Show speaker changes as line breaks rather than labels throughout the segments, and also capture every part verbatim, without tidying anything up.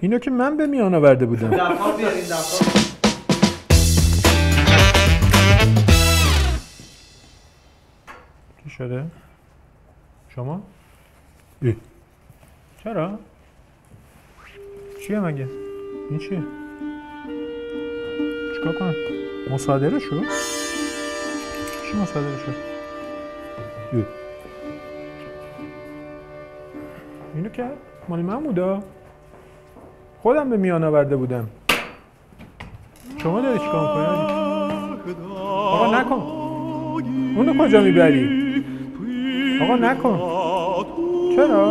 اینو که من به میان آورده بودم.
دفعه بیارین دفعه.
چی شده؟ شما؟ ای. چرا؟ چیه مگه؟ این چیه؟ چیکار کنم؟ مصادره شد؟ چی مصادره شد؟ ای. اینو که مالی من بودا؟ خودم به میان آورده بودم. شما داری چیکار می‌کنی؟ آقا نکن. اونو کجا میبری؟ آقا نکن. چرا؟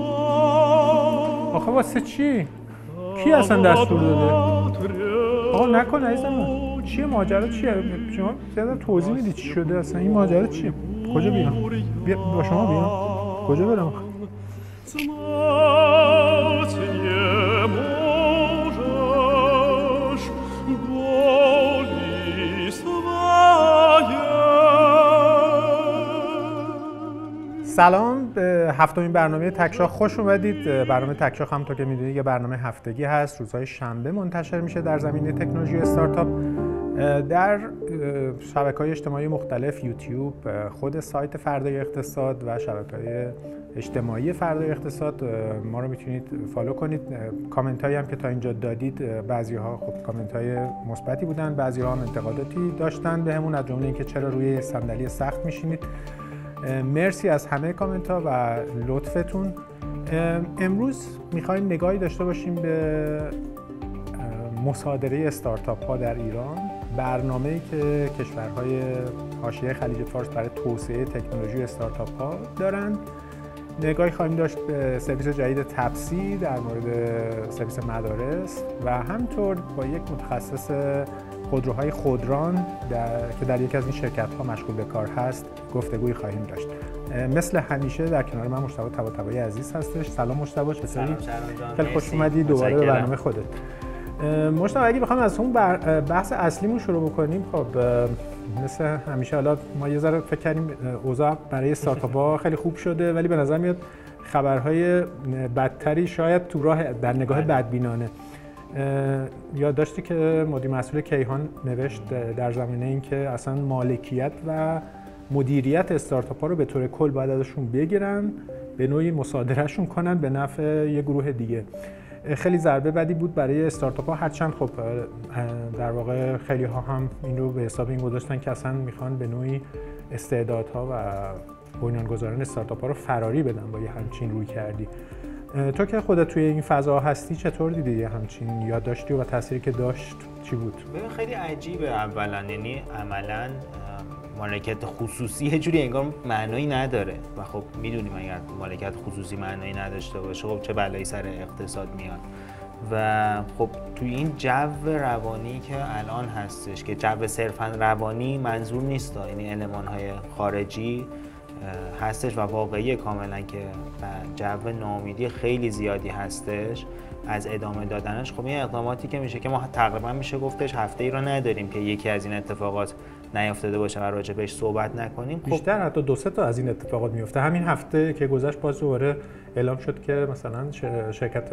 آخه واسه چی؟ کی اصلا دستور داده؟ آقا نکن عزیزم. چیه ماجرا چیه؟ شما زیاده توضیح میدی چی شده اصلا؟ این ماجرا چیه؟ کجا بیام؟ بیا با شما بیام. کجا برم؟ سلام به هفتمین برنامه تکشاخ خوش اومدید. برنامه تکشاخ همونطور که میدونید یه برنامه هفتگی هست، روزهای شنبه منتشر میشه در زمینه تکنولوژی استارتاپ در شبکه‌های اجتماعی مختلف، یوتیوب، خود سایت فردای اقتصاد و شبکه‌های اجتماعی فردای اقتصاد ما رو میتونید فالو کنید. کامنت هایی هم که تا اینجا دادید بعضی‌ها خب کامنت های مثبتی بودن، بعضی‌ها هم انتقاداتی داشتن بهمون، از جمله اینکه چرا روی صندلی سخت میشینید. مرسی از همه کامنت ها و لطفتون. امروز میخوایم نگاهی داشته باشیم به مصادره استارتاپ ها در ایران، برنامه‌ای که کشورهای حاشیه خلیج فارس برای توسعه تکنولوژی استارتاپ ها دارند. نگاهی خواهیم داشت به سرویس جدید تپسی در مورد سرویس مدارس و همطور با یک متخصص خودروهای خودران در... که در یکی از این شرکت‌ها مشغول به کار هست گفتگویی خواهیم داشت. مثل همیشه در کنار من مجتبی طباطبایی عزیز هستش. سلام مجتبی، چطوری؟ خیلی خوش اومدی دوباره به برنامه خودت. مجتبی اگه بخوام از اون بحث اصلیمون شروع بکنیم، خب مثل همیشه حالا ما یه ذره فکر کردیم اوضاع برای استارتاپ‌ها خیلی خوب شده، ولی به نظر میاد خبرهای بدتری شاید تو راه در نگاه بدبینانه. یاد داشتی که مدیر مسئول کیهان نوشت در زمینه این که اصلا مالکیت و مدیریت استارتاپ ها رو به طور کل باید ازشون بگیرن، به نوعی مصادرهشون کنن به نفع یه گروه دیگه. خیلی ضربه بدی بود برای استارتاپ ها، هرچند خب در واقع خیلی ها هم این رو به حساب این گذاشتن که اصلا میخوان به نوعی استعدادها و بنیانگذاران استارتاپ ها رو فراری بدن با یه همچین روی کردی. تو که خودت توی این فضا هستی چطور دیدی همچین یاد داشتی و تأثیری که داشت چی بود؟
ببین خیلی عجیبه اولا، یعنی عملاً مالکیت خصوصی یه جوری انگار معنایی نداره و خب میدونیم اگر مالکیت خصوصی معنایی نداشته باشه خب چه بلایی سر اقتصاد میاد. و خب توی این جو روانی که الان هستش که جو صرفاً روانی منظور نیست، یعنی المان‌های خارجی هستش و واقعی کاملا که جو ناامیدی خیلی زیادی هستش از ادامه دادنش. خب این اقداماتی که میشه که ما تقریبا میشه گفتش هفته ای رو نداریم که یکی از این اتفاقات نیافتاده باشه و راجع بهش صحبت نکنیم. خب
بیشتر حتی دو سه تا از این اتفاقات میفته. همین هفته که گذشت باز دوباره اعلام شد که مثلا شرکت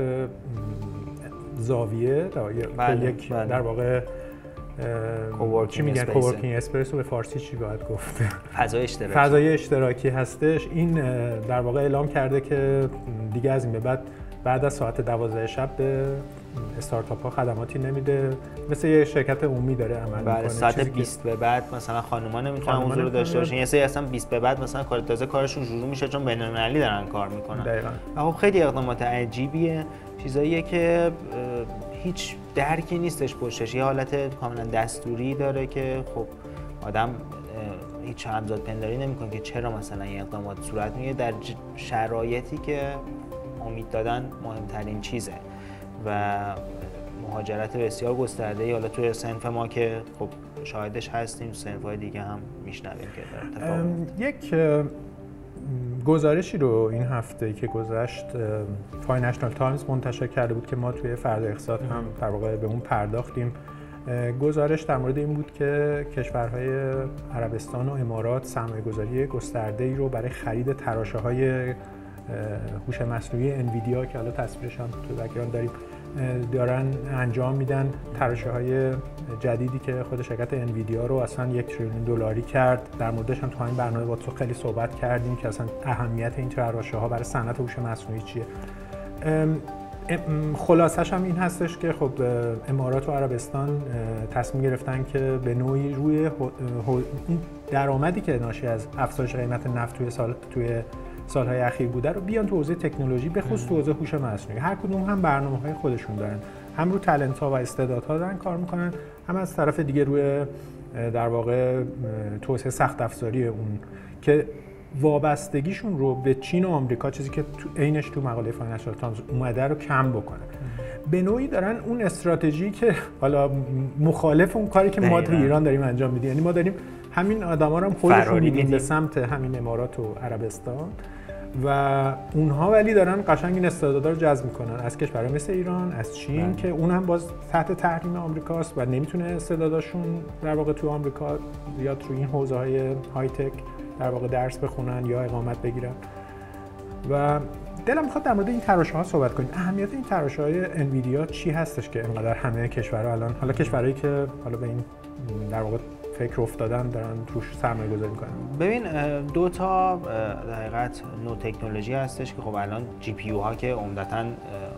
زاویه
بله،
یک
بله.
در واقع چی میگن کوورکینگ اسپیس به فارسی چی باید گفت؟
فضای اشتراکی.
فضای اشتراکی هستش. این در واقع اعلام کرده که دیگه از این به بعد بعد از ساعت دوازده شب به استارتاپ ها خدماتی نمیده، مثل یه شرکت عمومی داره عمل میکنه.
بله، ساعت بیست به بعد مثلا خانوما نمیتونن حضور داشته باشن. یه سری اصلا بیست به بعد مثلا کار تازه کارشون شروع میشه چون بین‌المللی دارن کار میکنن.
دقیقاً.
خب خیلی اقدامات عجیبیه، چیزاییه که هیچ درکی نیستش پشتش، یه حالت کاملا دستوری داره که خب آدم هیچ همزاد پنداری نمیکنه که چرا مثلا این اقدامات صورت میگیره در شرایطی که امید دادن مهمترین چیزه و مهاجرت بسیار گسترده. حالا توی صنف ما که خب شاهدش هستیم، صنف‌های دیگه هم میشنویم که در اتفاق
یک گزارشی رو این هفته که گذشت فاینانشال تایمز منتشر کرده بود که ما توی فردای اقتصاد هم در واقع به اون پرداختیم. گزارش در مورد این بود که کشورهای عربستان و امارات سرمایه‌گذاری گسترده‌ای رو برای خرید تراشه‌های هوش مصنوعی انویدیا که حالا تصویرش هم تو بک‌گراند داریم دارن انجام میدن. تراشه‌های جدیدی که خود شرکت انویدیا رو اصلا یک تریلیون دلاری کرد، در موردش هم تو همین برنامه با تو خیلی صحبت کردیم که اصلا اهمیت این تراشه‌ها برای صنعت هوش مصنوعی چیه. خلاصش هم این هستش که خب امارات و عربستان تصمیم گرفتن که به نوعی روی این درآمدی که ناشی از افزایش قیمت نفت توی سال توی سالهای اخیر بوده رو بیان تو حوزه تکنولوژی، به خصوص تو حوزه هوش مصنوعی. هر کدوم هم برنامه‌های خودشون دارن، هم رو تالنت‌ها و استعدادها دارن کار میکنن، هم از طرف دیگه روی در واقع توسعه سخت افزاری اون که وابستگیشون رو به چین و آمریکا، چیزی که تو عینش تو مقاله فاینانشال تایمز اومده، رو کم بکنه. به نوعی دارن اون استراتژی که حالا مخالف اون کاری که ما تو ایران داریم انجام میدیم، یعنی ما داریم همین آدما رو هم خودشون میدیم به سمت همین امارات و عربستان و اونها ولی دارن قشنگ این استعدادا رو جذب میکنن از کشورهای مثل ایران، از چین بله. که اون هم باز تحت تحریم آمریکاست و نمیتونه استعداداشون در واقع تو آمریکا یا تو این حوزه‌های های تک در واقع درس بخونن یا اقامت بگیرن. و دلم میخواد در مورد این تراشه‌ها صحبت کنیم. اهمیت این تراشه‌های انویدیا چی هستش که اینقدر همه کشورها الان، حالا کشورهایی که حالا به این در واقع فکر افتادن، دارن توش سرمایه گذاری میکنن؟
ببین دو تا در حقیقت نو تکنولوژی هستش که خب الان جی پی یو ها که عمدتاً در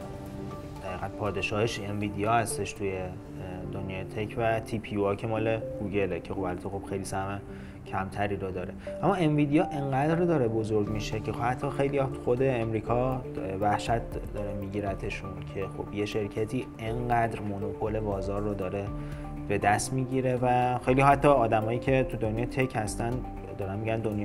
حقیقت پادشاهش انویدیا هستش توی دنیای تک و تی پی یو ها که مال گوگله که خب البته خب خیلی سهم کمتری رو داره. اما انویدیا انقدر داره بزرگ میشه که حتی خیلی خود امریکا وحشت داره میگیرتشون که خب یه شرکتی انقدر مونوپول بازار رو داره به دست میگیره و خیلی حتی آدمایی که تو دنیای تک هستن دارن میگن دنیا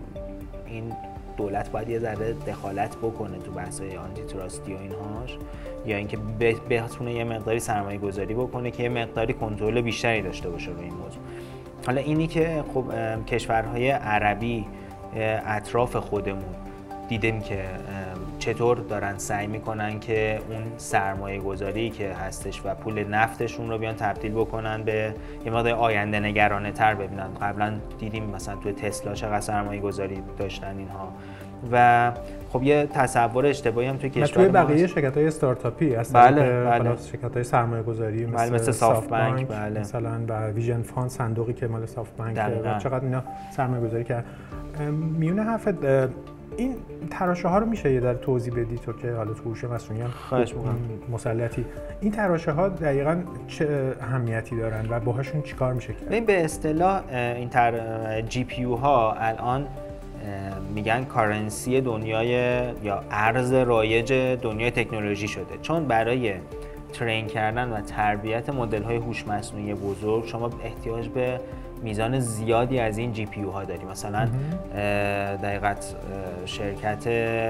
این دولت باید یه ذره دخالت بکنه تو بحث‌های آنتی تراستی و اینهاش، یا اینکه بتونه یه مقداری سرمایه گذاری بکنه که یه مقداری کنترل بیشتری داشته باشه روی این موضوع. حالا اینی که خب کشورهای عربی اطراف خودمون دیدیم که چطور دارن سعی میکنن که اون سرمایه گذاری که هستش و پول نفتشون رو بیان تبدیل بکنن به یه مقدار آینده نگرانه تر ببینن. قبلا دیدیم مثلا توی تسلا چقدر سرمایه گذاری داشتن اینها و خب یه تصور اشتباهی هم توی کشور
توی بقیه شرکت‌های استارتاپی اصلا
بله بله.
شرکت‌های سرمایه‌گذاری مثل,
بله مثل سافت بانک
بله. مثلا و ویژن فاند صندوقی که مال سافت بانک و چقدر اینا سرمایه‌گذاری کرد. میونه حرفت این تراشه ها رو میشه یه در توضیح بدی تو که حالا تو هوش مصنوعی هم مسلطی، این تراشه ها دقیقاً چه اهمیتی دارن و باهاشون چیکار میشه کرد؟
ببین به اصطلاح این تر جی پی یو ها الان میگن کارنسی دنیای یا ارز رایج دنیای تکنولوژی شده، چون برای ترین کردن و تربیت مدل های هوش مصنوعی بزرگ شما احتیاج به میزان زیادی از این جی پی یو ها داری. مثلا دقیقت شرکت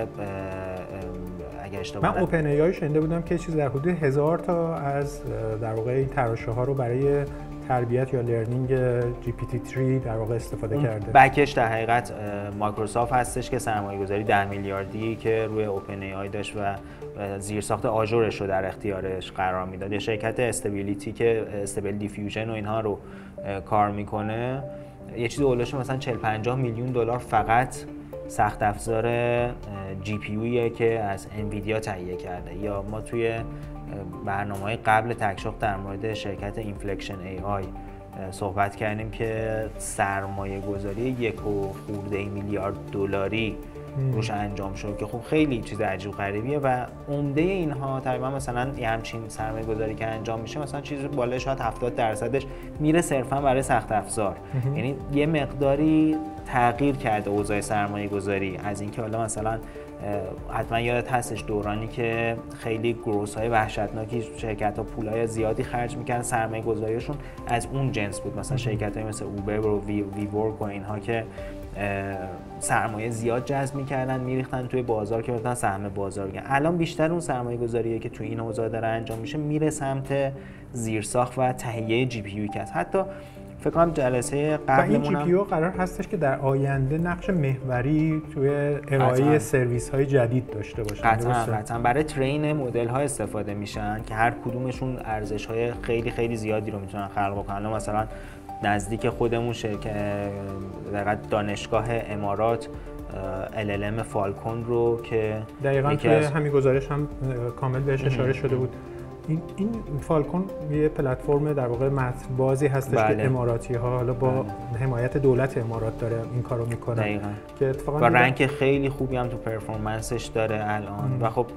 اگر اشتباه
من اوپن ای آی شنیده بودم که چیز در حدود هزار تا از در واقع این تراشه ها رو برای تربیت یا لرنینگ جی پی تی سه در واقع استفاده کرده.
بکش در حقیقت مایکروسافت هستش که سرمایه‌گذاری ده میلیاردی که روی اوپن ای آی داشت و زیرساخت آژورش رو در اختیارش قرار میداد. یه شرکت استبیلیتی که استیبل دیفیوژن و اینها رو کار میکنه یه چیزی اولش مثلا چهل پنجاه میلیون دلار فقط سخت افزار جی پی یویه که از انویدیا تهیه کرده. یا ما توی برنامه‌های قبل تکشاف در مورد شرکت اینفلکشن ای آی صحبت کردیم که سرمایه گذاری یک و خورده میلیارد دلاری روش انجام شد که خب خیلی چیز عجیب غریبیه و عمده اینها تقریبا مثلا یه همچین سرمایه گذاری که انجام میشه مثلا چیز بالای شاید هفتاد درصدش میره صرفا برای سخت افزار. یعنی یه مقداری تغییر کرده اوضاع سرمایه گذاری از اینکه حالا مثلا حتما یادت هستش دورانی که خیلی گروس های وحشتناکی شرکت ها پولای زیادی خرج میکردن، سرمایه گذاریشون از اون جنس بود. مثلا شرکت های مثل اوبر و وی وی ورک و اینها که سرمایه زیاد جذب میکردن میریختن توی بازار که بتونن سهم بازار بگیرن. الان بیشتر اون سرمایه گذاریه که توی این حوزه داره انجام میشه میره سمت زیرساخت و تهیه جی پی یو که حتی فکر کنم جلسه قبلمون
این جی پی یو قرار هستش که در آینده نقش محوری توی ارائه سرویس های جدید داشته باشه.
قطعاً قطعاً برای ترین مدل ها استفاده میشن که هر کدومشون ارزش های خیلی خیلی زیادی رو میتونن خلق بکنن. مثلا نزدیک خودمون شرکت دانشگاه امارات ال ال ام فالکون رو که
دقیقاً توی همین گزارش هم کامل بهش اشاره شده بود این این فالکون یه پلتفرم در واقع متن بازی هستش
بله.
که اماراتی ها حالا با بله. حمایت دولت امارات داره این کارو میکنه
دقیقاً.
که اتفاقا
و رنک خیلی خوبی هم تو پرفورمنسش داره الان ام. و خب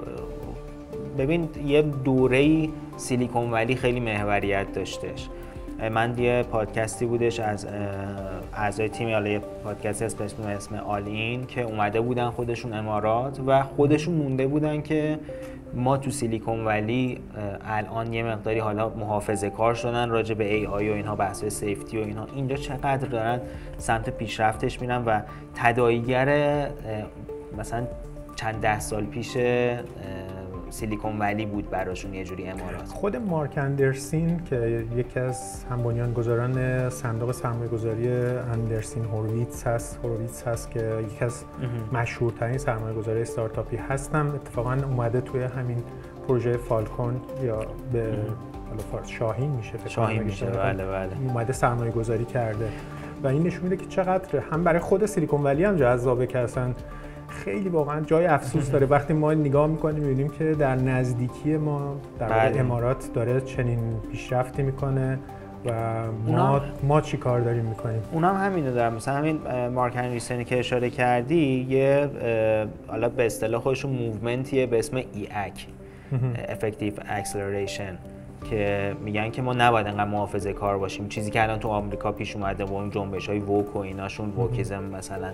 ببین یه دوره‌ای سیلیکون ولی خیلی محوریت داشتش. من یه پادکستی بودش از اعضای تیم، حالا یه پادکستی از اسم اسم آل این که اومده بودن خودشون امارات و خودشون مونده بودن که ما تو سیلیکون ولی الان یه مقداری حالا محافظه کار شدن راجع به ای آی و اینها، بحث سیفتی و اینها، اینجا چقدر دارن سمت پیشرفتش میرن و تداعیگر مثلا چند ده سال پیش سیلیکون ولی بود براشون یه جوری امارات.
خود مارک اندرسین که یکی از هم بنیانگذاران صندوق سرمایه‌گذاری اندرسین هورویتز هست هورویتز هست که یکی از مشهورترین سرمایه‌گذاری استارتاپی هستن، اتفاقا اومده توی همین پروژه فالکون یا به حالا شاهین میشه فکر
شاهین میشه بله بله
اومده سرمایه‌گذاری کرده و این نشون میده که چقدر هم برای خود سیلیکون ولی هم جذابه که اصلا خیلی واقعا جای افسوس داره وقتی ما نگاه میکنیم میبینیم که در نزدیکی ما در واقع امارات داره چنین پیشرفتی میکنه و ما ما چی کار داریم میکنیم.
اونا هم همینو دارن، مثلا همین مارک اندرسن که اشاره کردی یه حالا به اصطلاح خودشون موومنتیه به اسم ای اک Effective Acceleration که میگن که ما نباید انقدر محافظه کار باشیم، چیزی که الان تو آمریکا پیش اومده با اون جنبش‌های ووک و ایناشون، ووکیزم مثلا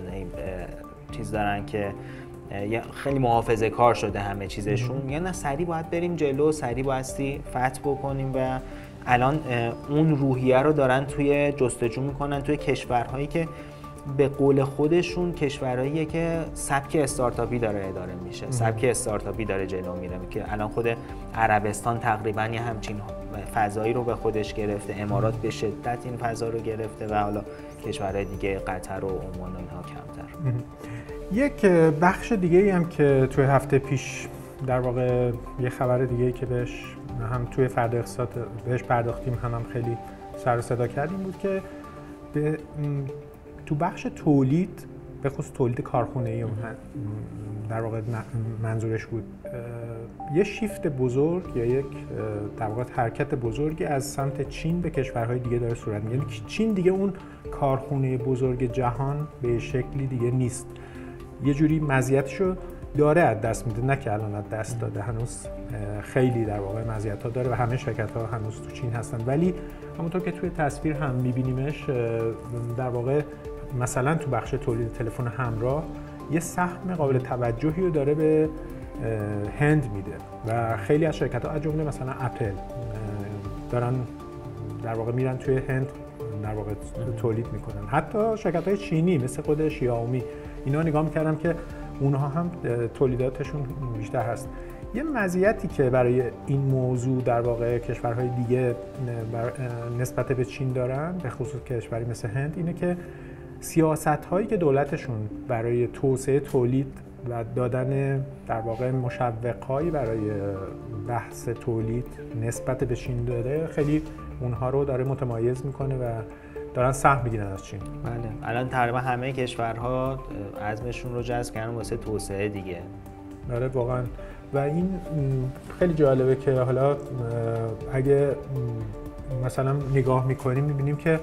چیز دارن که خیلی محافظه کار شده همه چیزشون، میگن نه سریع باید بریم جلو، سریع بایستی فتح بکنیم و الان اون روحیه رو دارن توی جستجو میکنن توی کشورهایی که به قول خودشون کشورهاییه که سبک استارتاپی داره اداره میشه، سبک استارتاپی داره جلو میره، که الان خود عربستان تقریبا یه همچین فضایی رو به خودش گرفته، امارات به شدت این فضا رو گرفته و حالا کشورهای دیگه قطر و عمان و اینها کمتر.
یک بخش دیگه ای هم که توی هفته پیش در واقع یه خبر دیگه ای که بهش هم توی فردا اقتصاد بهش پرداختیم هم, هم خیلی سر و صدا کردیم بود که به تو بخش تولید به خصوص تولید کارخونه‌ای در واقع منظورش بود یه شیفت بزرگ یا یک در واقع حرکت بزرگی از سمت چین به کشورهای دیگه داره صورت میگیره. یعنی چین دیگه اون کارخونه بزرگ جهان به شکلی دیگه نیست، یه جوری مزیتشو داره از دست میده، نه که الان از دست داده، هنوز خیلی در واقع مزیت‌ها داره و همه شرکت‌ها هنوز تو چین هستن، ولی همونطور که توی تصویر هم می‌بینیمش در واقع مثلا تو بخش تولید تلفن همراه یه سهم قابل توجهی رو داره به هند میده و خیلی از شرکت‌ها از جمله مثلا اپل دارن در واقع میرن توی هند در واقع تولید میکنن. حتی شرکت‌های چینی مثل خود شیائومی اینا نگاه می‌کردم که اونها هم تولیداتشون بیشتر هست. یه مزیتی که برای این موضوع در واقع کشورهای دیگه نسبت به چین دارن، به خصوص کشوری مثل هند، اینه که سیاست‌هایی که دولتشون برای توسعه تولید و دادن در واقع مشوق‌هایی برای بحث تولید نسبت به چین داره، خیلی اونها رو داره متمایز میکنه و دارن سهم میگیرن از چین.
بله، الان تقریبا همه کشورها عزمشون رو جذب کردن واسه توسعه دیگه.
آره واقعا، و این خیلی جالبه که حالا اگه مثلا نگاه میکنیم میبینیم که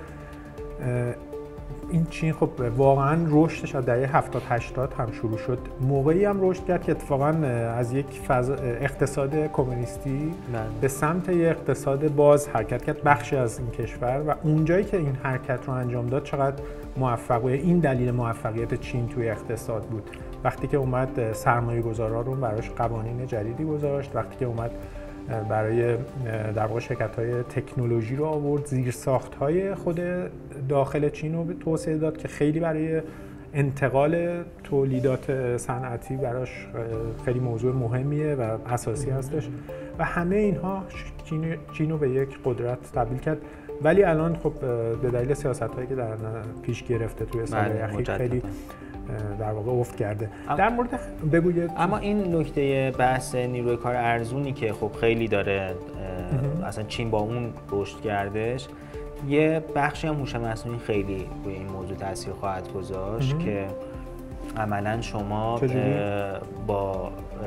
این چین خب واقعا رشدش از دهه هفتاد هشتاد هم شروع شد، موقعی هم رشد کرد که اتفاقا از یک فضا اقتصاد کمونیستی به سمت یک اقتصاد باز حرکت کرد بخشی از این کشور، و اونجایی که این حرکت رو انجام داد چقدر موفق بود. این دلیل موفقیت چین توی اقتصاد بود، وقتی که اومد سرمایه گذارا رو براش قوانین جدیدی گذاشت، وقتی که اومد برای در واقع شرکت‌های تکنولوژی رو آورد، زیرساخت‌های خود داخل چین رو به توسعه داد که خیلی برای انتقال تولیدات صنعتی براش خیلی موضوع مهمیه و اساسی هستش و همه اینها چین رو به یک قدرت تبدیل کرد. ولی الان خب به دلیل سیاست‌هایی که در پیش گرفته توی سال‌های اخیر خیلی در واقع افت کرده. در مورد بگوید.
اما این نکته بحث نیروی کار ارزونی که خب خیلی داره اصلا چین با اون رشد کردش، یه بخشی هم هوش مصنوعی خیلی روی این موضوع تاثیر خواهد گذاشت که عملاً شما با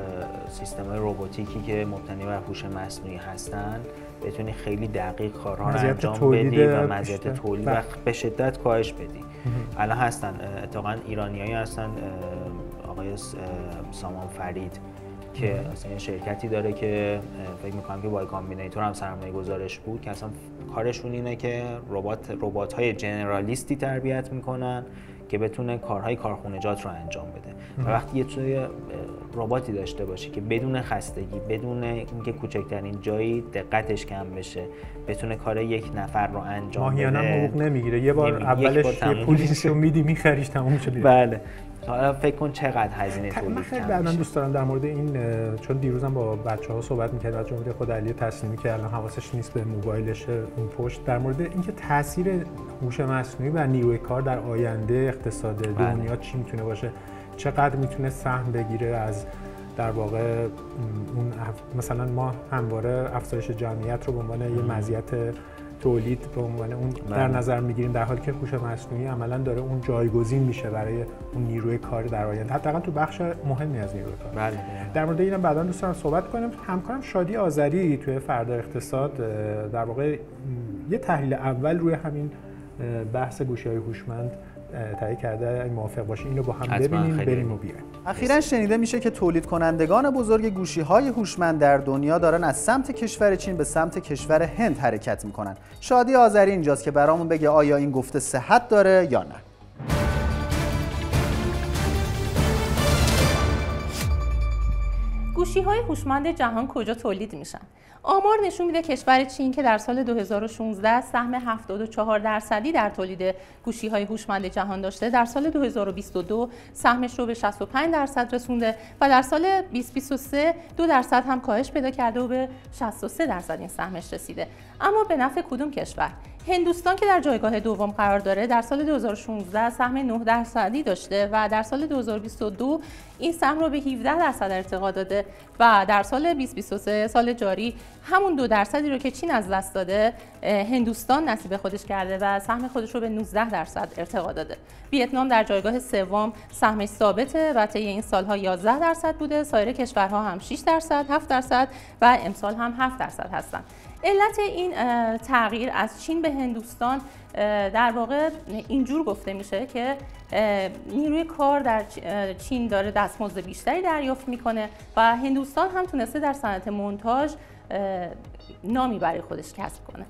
سیستم‌های رباتیکی که مبتنی بر هوش مصنوعی هستن بتونی خیلی دقیق کارها رو انجام بدی و مزیت تولید و به شدت کاهش بدی. الان هستن اتفاقا ایرانیایی هستن، آقای سامان فرید که اصلا شرکتی داره که فکر می‌کنم که وای کامبینیتور هم سرمایه گذارش بود که اصلا کارشون اینه که ربات ربات‌های جنرالیستی تربیت میکنن که بتونه کارهای کارخونجات رو انجام بده. و وقتی یه توی رباتی داشته باشی که بدون خستگی، بدون اینکه کوچکترین جایی دقتش کم بشه، بتونه کار یک نفر رو انجام بده.
ماهیانه حقوق نمیگیره، یه بار اولش یه پولیش رو میدی میخریش تموم میشه.
بله. حالا فکر کن چقدر هزینه تولید کم میشه.
بعداً دوست دارم در مورد این، چون دیروزم با بچه‌ها صحبت می‌کردم، از جمله خود علی تسلیمی که الان حواسش نیست به موبایلش اون پشت، در مورد اینکه تاثیر هوش مصنوعی بر نیروی کار در آینده اقتصاد دنیا چی میتونه باشه، چقدر میتونه سهم بگیره از در واقع اون مثلا ما همواره افزایش جمعیت رو به عنوان یه مزیت تولید به عنوان اون در نظر میگیریم، در حالی که هوش مصنوعی عملاً داره اون جایگزین میشه برای اون نیروی کار در آینده، حداقل تو بخش مهمی از نیروی کار.
بله.
در مورد اینم بعداً دوست دارم صحبت کنیم. همکارم شادی آذری توی فردا اقتصاد در واقع یه تحلیل اول روی همین بحث گوشی‌های هوشمند تهیه کرده. اگه موافق باشین اینو با هم ببینیم بریم و بیایم.
اخیراً شنیده میشه که تولید کنندگان بزرگ گوشی‌های هوشمند در دنیا دارن از سمت کشور چین به سمت کشور هند حرکت میکنن. شادی آذری اینجاست که برامون بگه آیا این گفته صحت داره یا نه.
گوشی‌های هوشمند جهان کجا تولید میشن؟ آمار نشون میده کشور چین که در سال دو هزار و شانزده سهم هفتاد و چهار درصدی در تولید گوشی‌های هوشمند جهان داشته، در سال دو هزار و بیست و دو سهمش رو به شصت و پنج درصد رسونده و در سال دو هزار و بیست و سه دو درصد هم کاهش پیدا کرده و به شصت و سه درصد این سهمش رسیده. اما به نفع کدوم کشور؟ هندوستان که در جایگاه دوم قرار داره در سال دو هزار و شانزده سهم نه درصدی داشته و در سال دو هزار و بیست و دو این سهم رو به هفده درصد ارتقا داده و در سال دو هزار و بیست و سه سال جاری همون دو درصدی رو که چین از دست داده هندوستان نصیب خودش کرده و سهم خودش رو به نوزده درصد ارتقا داده. ویتنام در جایگاه سوم سهمش ثابته و طی این سالها یازده درصد بوده، سایر کشورها هم شش درصد، هفت درصد و امسال هم هفت درصد هستن. علت این تغییر از چین به هندوستان در واقع اینجور گفته میشه که نیروی کار در چین داره دستمزد بیشتری دریافت میکنه و هندوستان هم تونسته در صنعت مونتاژ نامی برای خودش کسب کنه.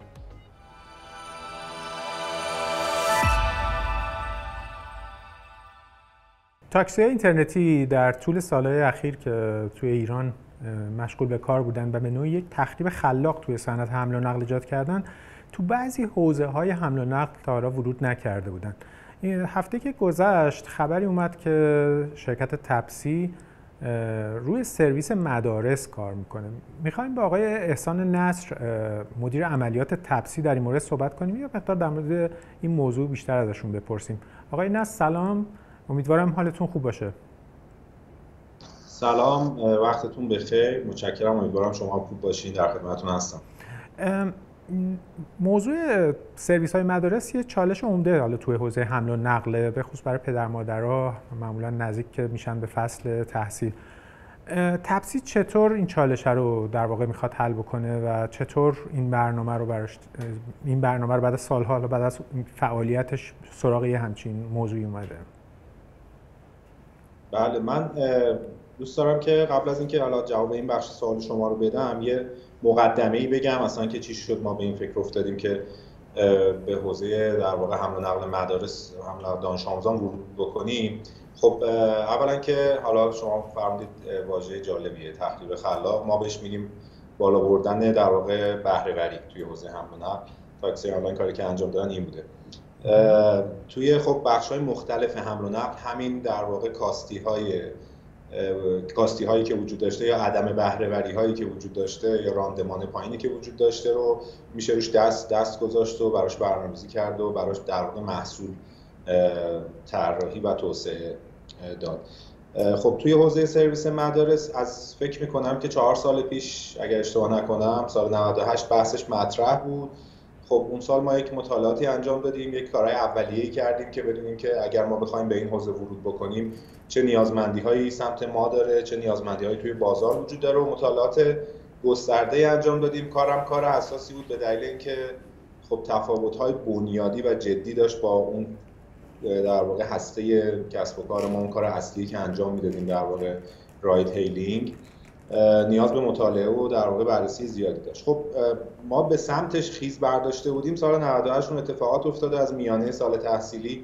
تاکسی اینترنتی در طول سالهای اخیر که توی ایران مشغول به کار بودن و به نوعی یک تخریب خلاق توی صنعت حمل و نقل ایجاد کردن، تو بعضی حوزه‌های حمل و نقل تا حالا ورود نکرده بودن. این هفته که گذشت خبری اومد که شرکت تپسی روی سرویس مدارس کار میکنه. میخوایم با آقای احسان نصر مدیر عملیات تپسی در این مورد صحبت کنیم یا مقدار در مورد این موضوع بیشتر ازشون بپرسیم. آقای نصر سلام، امیدوارم حالتون خوب باشه.
سلام، وقتتون بخیر، متشکرم، امیدوارم شما خوب باشین، در خدمتتون هستم.
موضوع سرویس های مدارس یه چالش عمده حالا توی حوزه حمل و نقل، به خصوص برای پدر مادرها معمولا نزدیک که میشن به فصل تحصیل. تپسی چطور این چالش رو در واقع میخواد حل بکنه و چطور این برنامه رو براش این برنامه رو بعد از سالها بعد از فعالیتش سراغ یه همچین موضوعی اومده؟
بله، من دوست دارم که قبل از اینکه حالا جواب این بخش سوال شما رو بدم یه مقدمه‌ای بگم اصلا که چی شد ما به این فکر افتادیم که به حوزه در واقع حمل و نقل مدارس حمل و نقل دانش آموزان ورود بکنیم. خب اولا که حالا شما فرمودید واژه جالبیه، تخریب خلاق، ما بهش میگیم بالا بردن در واقع بهره وری توی حوزه حمل و نقل. تاکسی آنلاین کاری که انجام دادن این بوده. توی خب بخش‌های مختلف حمل و نقل همین در واقع کاستی‌های کاستی هایی که وجود داشته یا عدم بهره وری هایی که وجود داشته یا راندمان پایینی که وجود داشته رو میشه روش دست دست گذاشت و براش برنامه‌ریزی کرد و براش در واقع محصول طراحی و توسعه داد. خب توی حوزه سرویس مدارس از فکر میکنم که چهار سال پیش اگر اشتباه نکنم سال نود و هشت بحثش مطرح بود. خب اون سال ما یک مطالعاتی انجام دادیم، یک کارهای اولیه‌ای کردیم که بدونیم که اگر ما بخوایم به این حوزه ورود بکنیم چه نیازمندی‌هایی سمت ما داره، چه نیازمندی‌هایی توی بازار وجود داره و مطالعات گسترده‌ای انجام دادیم. کارم کار اساسی بود به دلیل اینکه خب تفاوت‌های بنیادی و جدی داشت با اون در واقع هسته کسب و کار ما، اون کار اصلی که انجام میدادیم در واقع راید هیلینگ، نیاز به مطالعه و در واقع بررسی زیادی داشت. خب ما به سمتش خیز برداشته بودیم. سال نود و هشت اون اتفاقات افتاده، از میانه سال تحصیلی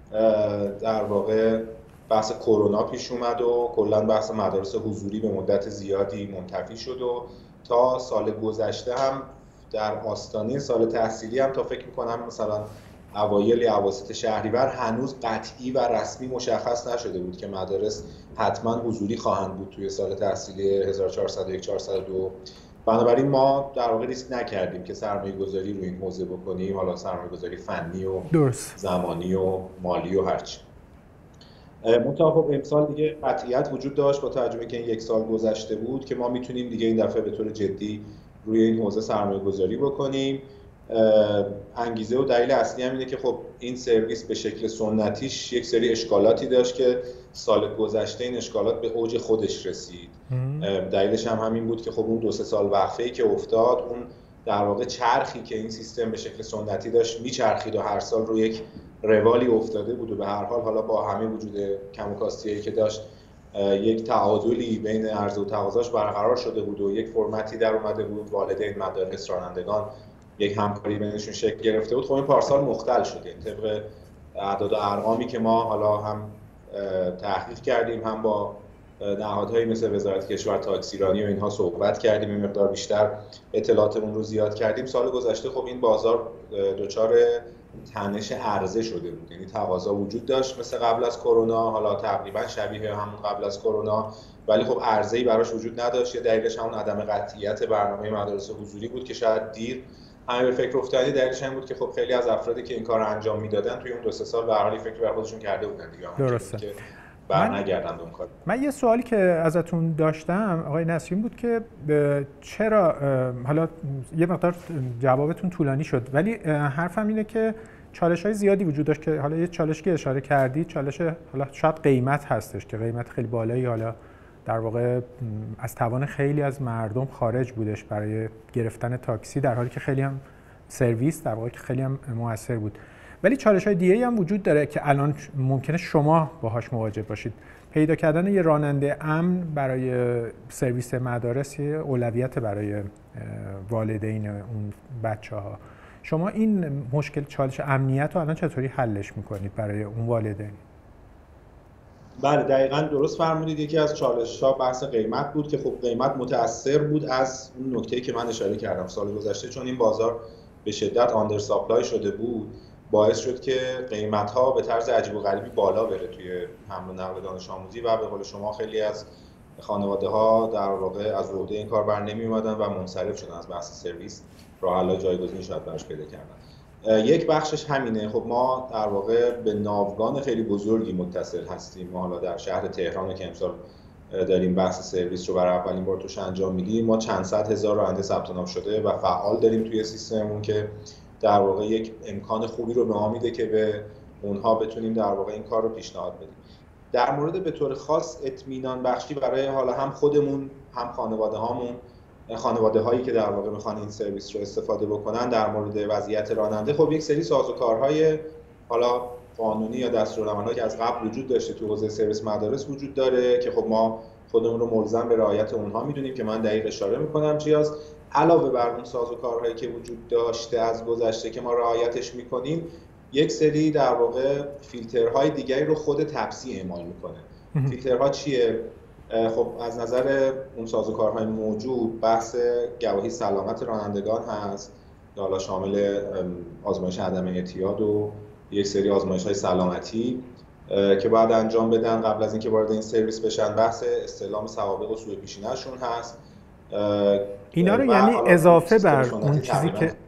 در واقع بحث کرونا پیش اومد و کلا بحث مدارس حضوری به مدت زیادی منتفی شد و تا سال گذشته هم در آستانه سال تحصیلی هم تا فکر می‌کنم مثلا اوایل یا اواسط شهریور هنوز قطعی و رسمی مشخص نشده بود که مدارس حتما حضوری خواهند بود توی سال تحصیلی هزار و چهارصد و یک چهارصد و دو. بنابراین ما در واقع ریسک نکردیم که سرمایه گذاری روی این حوزه بکنیم، حالا سرمایه گذاری فنی و درست. زمانی و مالی و هرچی. منتها خب امسال دیگه قطعیت وجود داشت با توجه به که این یک سال گذشته بود که ما میتونیم دیگه این دفعه به طور جدی روی این حوزه سرمایه گذاری بکنیم. انگیزه و دلیل اصلی هم اینه که خب این سرویس به شکل سنتیش یک سری اشکالاتی داشت که سال گذشته این اشکالات به اوج خودش رسید. دلیلش هم همین بود که خب اون دو سه سال وقفه‌ای که افتاد، اون در واقع چرخی که این سیستم به شکل سنتی داشت میچرخید و هر سال رو یک روالی افتاده بود و به هر حال حالا با همه وجود کم و کاستی‌هایی که داشت یک تعادلی بین عرضه و تقاضاش برقرار شده بود و یک فرمتی در اومده بود، والدین، مدارس، رانندگان یک همکاری بینشون شکل گرفته بود. خب این پارسال مختل شده. طبق اعداد و ارقامی که ما حالا هم تحقیق کردیم، هم با نهادهایی مثل وزارت کشور، تاکسیرانی و اینها صحبت کردیم، این مقدار بیشتر اطلاعاتمون رو زیاد کردیم. سال گذشته خب این بازار دچار تنش عرضه شده بود، یعنی تقاضا وجود داشت مثل قبل از کرونا، حالا تقریبا شبیه همون قبل از کرونا، ولی خب عرضه‌ای براش وجود نداشت. یه دلیلش همون عدم قطعیت برنامه مدارس حضوری بود که شاید دیر همه به فکر افتادی. دلیلش این بود که خب خیلی از افرادی که این کار رو انجام میدادن توی اون دو سه سال به هر حال فکر بر خودشون کرده بودن دیگه،
درسته
که برنگردن اون کار.
من یه سوالی که ازتون داشتم آقای نسرین بود که چرا، حالا یه مقدار جوابتون طولانی شد ولی حرفم اینه که چالش‌های زیادی وجود داشت که حالا یه چالش که اشاره کردید، چالش حالا شاید قیمت هستش که قیمت خیلی بالایی حالا در واقع از توان خیلی از مردم خارج بودش برای گرفتن تاکسی، در حالی که خیلی هم سرویس در واقع که خیلی هم موثر بود. ولی چالش‌های دیگه‌ای هم وجود داره که الان ممکنه شما باهاش مواجه باشید. پیدا کردن یه راننده امن برای سرویس مدارس یه اولویت برای والدین اون بچه‌ها. شما این مشکل چالش امنیت رو الان چطوری حلش می‌کنید برای اون والدین؟
بله دقیقاً درست فرمودید. یکی از چالش‌ها بحث قیمت بود که خب قیمت متأثر بود از اون نکته‌ای که من اشاره کردم سال گذشته، چون این بازار به شدت آندر ساپلای شده بود، باعث شد که قیمت‌ها به طرز عجیب و غریبی بالا بره توی حمل و نقل دانش آموزی و به قول شما خیلی از خانواده‌ها در واقع از عهده این کار بر نمی‌اومدن و منصرف شدن از بحث سرویس، راه حل جایگزین شاید براش پیدا کردن. یک بخشش همینه. خب ما در واقع به ناوگان خیلی بزرگی متصل هستیم. ما حالا در شهر تهران که امسال داریم بحث سرویس رو برای اولین بار توش انجام میدیم، ما چند صد هزار راننده ثبت نام شده و فعال داریم توی سیستممون که در واقع یک امکان خوبی رو به ما میده که به اونها بتونیم در واقع این کار رو پیشنهاد بدیم. در مورد به طور خاص اطمینان بخشی برای حالا هم خودمون هم خانواده هامون، خانواده هایی که در واقع میخوان این سرویس رو استفاده بکنن در مورد وضعیت راننده، خب یک سری سازوکارهای حالا قانونی یا دستورالعمل‌هایی که از قبل وجود داشته تو حوزه سرویس مدارس وجود داره که خب ما خودمون رو ملزم به رعایت اونها میدونیم که من دقیق اشاره میکنم چی هست. علاوه بر اون سازوکارهایی که وجود داشته از گذشته که ما رعایتش میکنیم، یک سری در واقع فیلترهای دیگری رو خود تپسی اعمال میکنه. فیلترها چیه؟ خب از نظر اون سازوکارهای موجود بحث گواهی سلامت رانندگان هست، حالا شامل آزمایش عدم اعتیاد و یک سری آزمایش‌های سلامتی که باید انجام بدن قبل از اینکه وارد این سرویس بشن. بحث استعلام سوابق و سوء پیشینه‌شون هست.
اینا رو یعنی اضافه بر اون چیزی که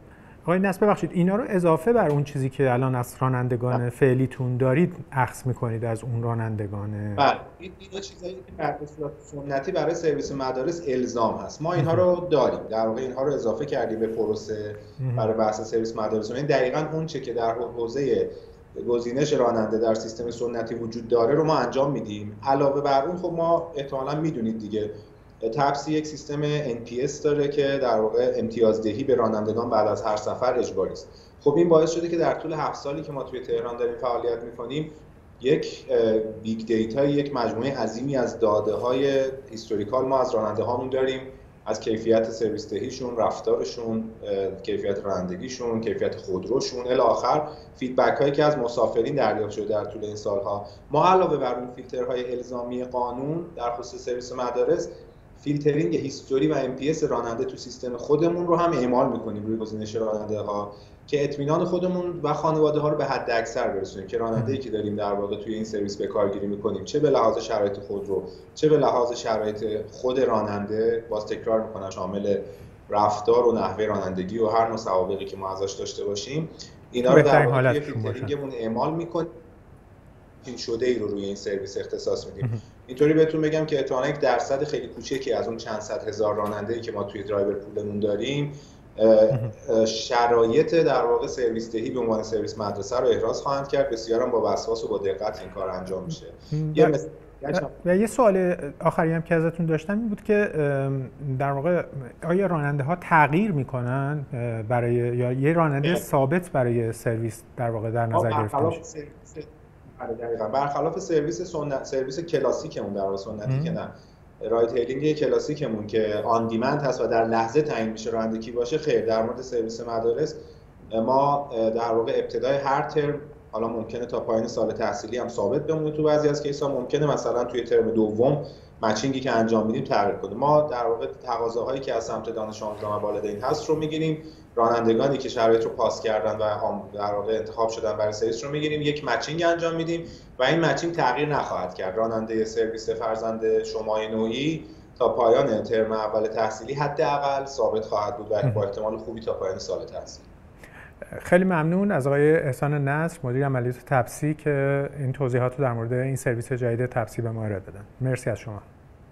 آقای نصر ببخشید اینا رو اضافه بر اون چیزی که الان از رانندگان فعلیتون دارید اخذ میکنید از اون رانندگان؟
بله این اینا چیزایی که در صورت سنتی برای سرویس مدارس الزام هست، ما اینها رو داریم، در واقع اینها رو اضافه کردیم به پروسه برای بحث سرویس مدارس. این دقیقاً اون چه که در حوزه گزینش راننده در سیستم سنتی وجود داره رو ما انجام میدیم. علاوه بر اون خب ما احتمالاً میدونید دیگه تپسی یک سیستم ان پی اس داره که در واقع امتیازدهی به رانندگان بعد از هر سفر اجباری است. خب این باعث شده که در طول هفت سالی که ما توی تهران داریم فعالیت میکنیم یک بیگ دیتا، یک مجموعه عظیمی از داده های هیستوریکال ما از راننده هامون داریم، از کیفیت سرویس دهیشون، رفتارشون، کیفیت رانندگیشون، کیفیت خودروشون الی آخر فیدبک هایی که از مسافرین دریافت شده در طول این سالها. ما علاوه بر اون فیلترهای الزامی قانون در خصوص سرویس مدارس، فیلترینگ هیستوری و ام پی اس راننده تو سیستم خودمون رو هم اعمال می‌کنیم روی گزینش راننده ها که اطمینان خودمون و خانواده ها رو به حد اکثر برسونیم که راننده‌ای که داریم در واقع توی این سرویس به کارگیری می‌کنیم، چه به لحاظ شرایط خودرو چه به لحاظ شرایط خود راننده، باز تکرار می‌کنم شامل رفتار و نحوه رانندگی و هر نوع سوابقی که ما ازش داشته باشیم، اینا رو در واقع توی فیلترینگمون اعمال می‌کنیم، این شده ای رو روی این سرویس اختصاص میدیم. اینطوری بهتون بگم که احتمالاً یک درصد خیلی کوچکی از اون چند صد هزار راننده‌ای که ما توی درایور پولمون داریم شرایط در واقع سرویس دهی به عنوان سرویس مدرسه رو احراز خواهند کرد. بسیار هم با وسواس و با دقت این کار انجام میشه. یه مثل
و یه سوال آخری هم که ازتون داشتم این بود که در واقع آیا راننده ها تغییر میکنن برای یا یه راننده ثابت برای سرویس در واقع در نظر گرفته میشه؟
دقیقاً برخلاف سرویس سنت، سرویس کلاسیکمون در واقع سنتی که نه، رایت هیلینگ کلاسیکمون که آن دیمند هست و در لحظه تعیین میشه راننده کی باشه، خیر در مورد سرویس مدارس ما در واقع ابتدای هر ترم، حالا ممکنه تا پایان سال تحصیلی هم ثابت بمونه، تو بعضی از کیس‌ها ممکنه مثلا توی ترم دوم مچینگی که انجام میدیم تغییر کنه. ما در واقع تقاضاهایی که از سمت دانش آموزان و والدین هست رو میگیریم، رانندگانی که شرایط رو پاس کردن و در واقع انتخاب شدن برای سرویس رو میگیریم، یک مچینگ انجام میدیم و این مچینگ تغییر نخواهد کرد. راننده سرویس فرزند شما نوعی تا پایان ترم اول تحصیلی حداقل ثابت خواهد بود و با احتمال خوبی تا پایان سال تحصیلی.
خیلی ممنون از آقای احسان نصر، مدیر عملیات تپسی، که این توضیحات رو در مورد این سرویس جدید تپسی به ما ارائه دادن. مرسی از شما.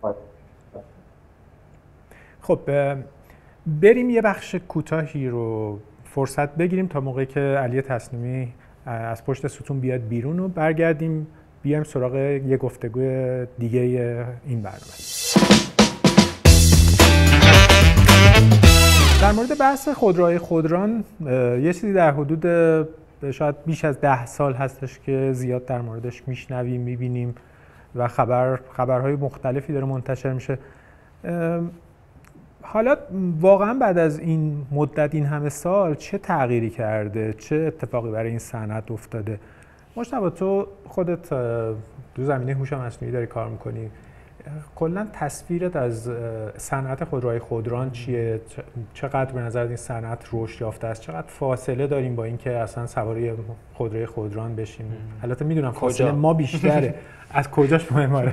خب بریم یه بخش کوتاهی رو فرصت بگیریم تا موقعی که علی تسلیمی از پشت ستون بیاد بیرون و برگردیم بیایم سراغ یه گفتگو دیگه این برنامه. در مورد بحث خودروهای خودران یه چیزی در حدود شاید بیش از ده سال هستش که زیاد در موردش میشنویم، میبینیم و خبر خبرهای مختلفی داره منتشر میشه. حالا واقعا بعد از این مدت، این همه سال، چه تغییری کرده؟ چه اتفاقی برای این صنعت افتاده؟ مجتبی تو خودت تو زمینه هوش مصنوعی داری کار میکنی، کلا تصویرت از صنعت خودروهای خودران چیه؟ چقدر به نظر این صنعت رشد یافته است؟ چقدر فاصله داریم با اینکه اصلا سواری خودروی خودران بشیم؟ البته میدونم فاصله ما بیشتره، از کجاش مهمه.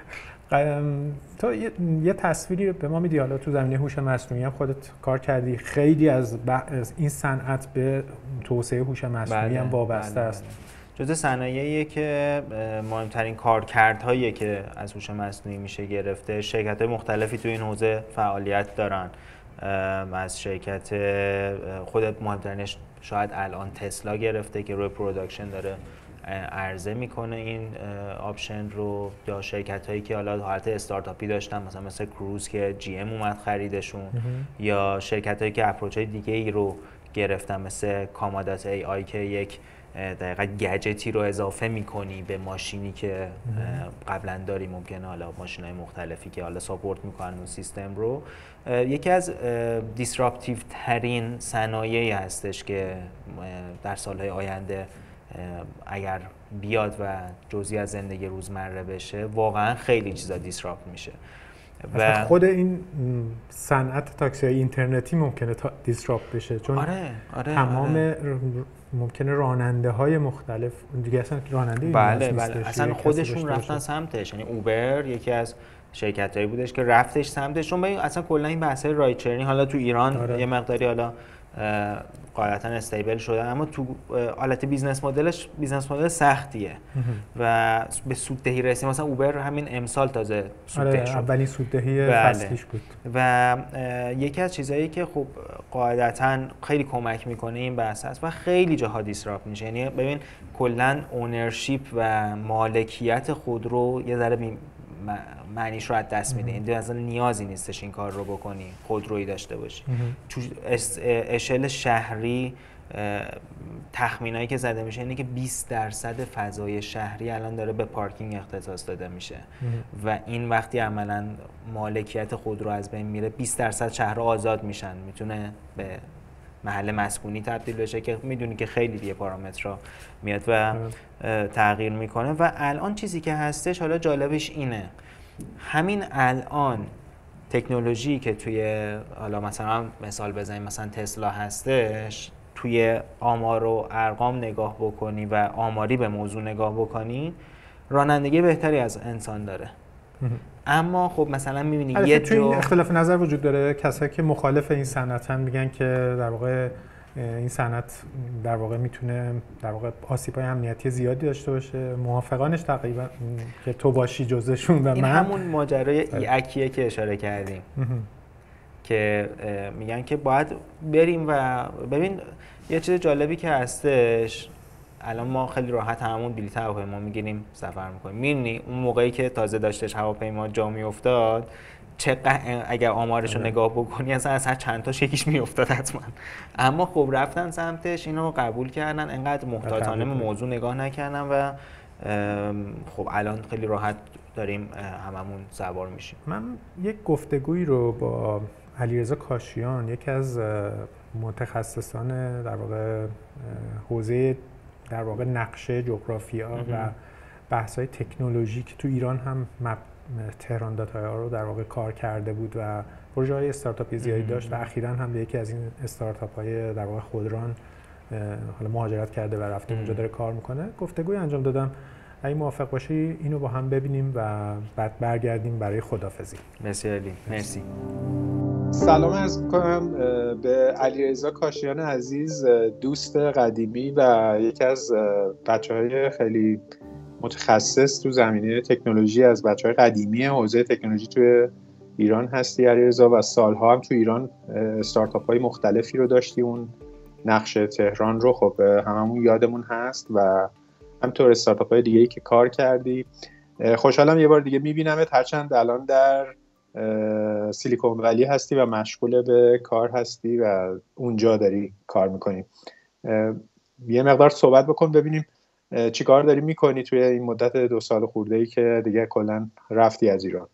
تو یه تصویری به ما میدی، حالا تو زمینه هوش مصنوعی هم خودت کار کردی، خیلی از, ب... از این صنعت به توسعه هوش مصنوعی هم وابسته است.
جزء صنایعیه که مهمترین کارکردهایی که از هوش مصنوعی میشه گرفته. شرکت‌های مختلفی تو این حوزه فعالیت دارن، از شرکت خود مهمترینش شاید الان تسلا گرفته که روی پروداکشن داره عرضه میکنه این آپشن رو، یا شرکت هایی که حالا حالت استارتاپی داشتن مثلا مثل کروز که جی ام اومد خریدشون، یا شرکت هایی که اپروچ های دیگه ای رو گرفتن مثل کامادات ای آی که یک دقیقاً گجتی رو اضافه میکنی به ماشینی که قبلا داری، ممکنه حالا ماشین های مختلفی که حالا ساپورت میکنن اون سیستم رو. یکی از دیسراپتیو ترین صنایعی هستش که در سالهای آینده اگر بیاد و جزئی از زندگی روزمره بشه، واقعا خیلی چیزا دیسراپت میشه.
و خود این صنعت تاکسی اینترنتی ممکنه تا دیسراپت بشه، چون
آره، آره،
تمام
آره.
ممکنه راننده های مختلف دیگه اصلا راننده
بله بله اصلا خودشون رفتن سمتش. یعنی اوبر یکی از شرکتایی بودش که رفتش سمتش، چون اصلا کلا این بحث رایت شیرینگ حالا تو ایران آره. یه مقداری حالا قاعدتا استیبل شدن، اما تو حالت بیزنس مدلش بیزنس مدل سختیه و به سوددهی رسید. مثلا اوبر همین امسال تازه سودده شد،
اولین سوددهی
بله.
فصلیش بود
و یکی از چیزایی که خب قاعدتا خیلی کمک میکنه این بحث است و خیلی جاها دیسراپت میشه. یعنی ببین کلا اونرشیپ و مالکیت خودرو یه ذره معنیش رو از دست میده. این اصلا نیازی نیستش این کار رو بکنی، خودرویی داشته باشی. تو اشل شهری تخمینایی که زده میشه اینه که بیست درصد فضای شهری الان داره به پارکینگ اختصاص داده میشه و این وقتی عملا مالکیت خودرو از بین میره بیست درصد شهرها آزاد میشن، میتونه به محل مسکونی تبدیل بشه که میدونی که خیلی دیگه پارامترها میاد و تغییر میکنه. و الان چیزی که هستش، حالا جالبش اینه، همین الان تکنولوژی که توی حالا مثلا مثال بزنیم مثلا تسلا هستش، توی آمار و ارقام نگاه بکنی و آماری به موضوع نگاه بکنی، رانندگی بهتری از انسان داره. اما خب مثلا می‌بینی یه
جو اختلاف نظر وجود داره. کسایی که مخالف این صنعتن میگن که در واقع این صنعت در واقع میتونه در واقع آسیب‌های امنیتی زیادی داشته باشه. موافقانش تقریبا که تو باشی جزشون و
این
من
همون ماجرای ایاکیه که اشاره کردیم که میگن که باید بریم و ببین یه چیز جالبی که هستش، الان ما خیلی راحت همون بلیط هواپیما میگیریم سفر میکنیم، میبینی اون موقعی که تازه داشتش هواپیما جا میافتاد چقدر اگر آمارش رو نگاه بکنی اصلا از هر چند تاش یکیش میافتاد حتما. اما خب رفتن سمتش، اینو قبول کردن، انقدر محتاطانه به موضوع نگاه نکردن و خب الان خیلی راحت داریم هممون سوار میشیم.
من یک گفتگویی رو با علیرضا کاشیان، یکی از متخصصان در واقع حوزه در واقع نقشه جغرافیا و بحث‌های تکنولوژی که تو ایران هم تهران داتا رو در واقع کار کرده بود و پروژه‌های استارتاپی زیادی داشت و اخیراً هم به یکی از این استارتاپ‌های در واقع خودران حالا مهاجرت کرده و رفته اونجا داره کار میکنه. گفتگوی انجام دادم، اگه موافق باشی اینو با هم ببینیم و بعد برگردیم برای خداحافظی.
مرسی علی. مرسی.
سلام عرض می‌کنم به علیرضا کاشیان عزیز، دوست قدیمی و یکی از بچه‌های خیلی متخصص تو زمینه تکنولوژی، از بچه‌های قدیمی حوزه تکنولوژی توی ایران هستی علیرضا و سالها هم تو ایران استارتاپ‌های مختلفی رو داشتی. اون نقش تهران رو خب هممون یادمون هست و همینطور استارتاپ‌های دیگه‌ای که کار کردی. خوشحالم یه بار دیگه می‌بینمت، هرچند الان در سیلیکون ولی هستی و مشغول به کار هستی و اونجا داری کار میکنی. یه مقدار صحبت بکن ببینیم چی کار داری میکنی توی این مدت دو سال خورده‌ای که دیگه کلاً رفتی از ایران.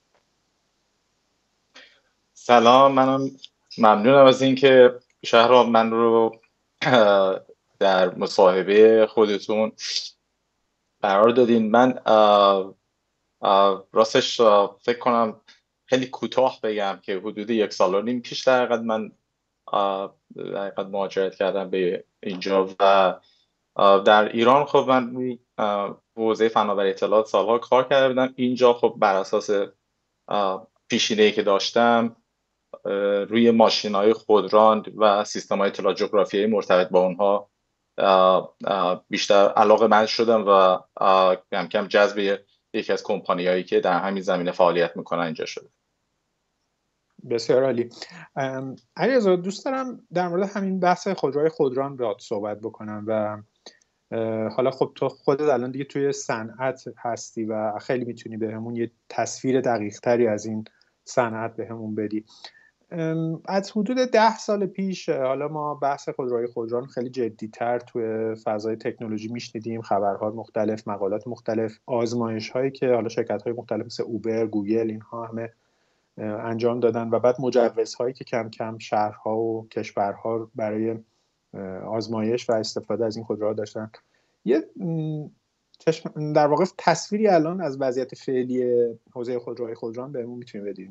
سلام، منم ممنونم از این که شهرام من رو در مصاحبه خودتون قرار دادین. من آه آه راستش آه فکر کنم خیلی کوتاه بگم که حدود یک سال و نیم پیش در حقیقت من در حقیقت مهاجرت کردم به اینجا و در ایران خب من حوزه فناوری اطلاعات سالها کار کرده بودم. اینجا خب بر اساس پیشینه‌ای که داشتم روی ماشین‌های خودران و سیستم‌های اطلاعات جغرافیایی مرتبط با اونها بیشتر علاقه‌مند شدم و کم کم جذب یکی از کمپانی‌هایی که در همین زمینه فعالیت میکنن اینجا شده.
بسیار عالی. علیرضا، دوست دارم در مورد همین بحث خودروهای خودران باهات صحبت بکنم و حالا خب تو خودت الان دیگه توی صنعت هستی و خیلی میتونی بهمون یه تصویر دقیق تری از این صنعت بهمون بدی. از حدود ده سال پیش حالا ما بحث خودروهای خودران خیلی جدی‌تر توی فضای تکنولوژی میشنیدیم، خبرها مختلف، مقالات مختلف، آزمایش هایی که حالا شرکت های مختلف مثل اوبر، گوگل اینها همه انجام دادن و بعد مجوزهایی که کم کم شهرها و کشورها برای آزمایش و استفاده از این خودروها داشتن. یه در واقع تصویری الان از وضعیت فعلی حوزه خودروهای خودران بهمون میتونیم بدیم؟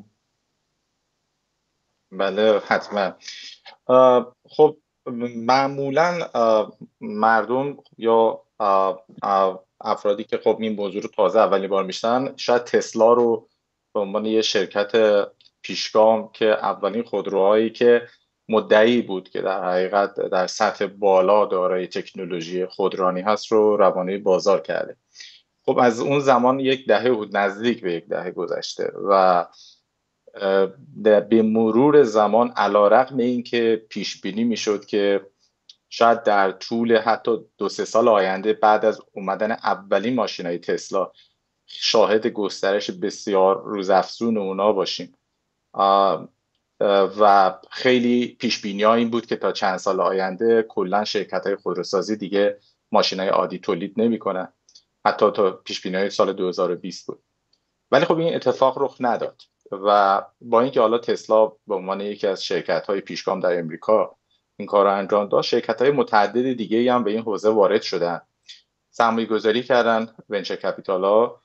بله حتما. خب معمولا مردم یا افرادی که خب این موضوع رو تازه اولین بار میشنن شاید تسلا رو به عنوان یه شرکت پیشگام که اولین خودروهایی که مدعی بود که در حقیقت در سطح بالا دارای تکنولوژی خودرانی هست رو روانه بازار کرده. خب از اون زمان یک دهه نزدیک به یک دهه گذشته و به مرور زمان علیرغم اینکه پیش بینی میشد که شاید در طول حتی دو سه سال آینده بعد از اومدن اولین ماشینای تسلا شاهد گسترش بسیار روزافزون اونا باشیم و خیلی پیش بینی ها این بود که تا چند سال آینده کلا شرکت های خودروسازی دیگه ماشینای عادی تولید نمیکنن، حتی تا پیش بینی های سال دو هزار و بیست بود. ولی خب این اتفاق رخ نداد و با اینکه حالا تسلا به عنوان یکی از شرکت های پیشگام در امریکا این کار رو انجام داد، شرکت های متعدد دیگه هم به این حوزه وارد شدن، سرمایه گذاری کردن، ونچر کپیتال ها،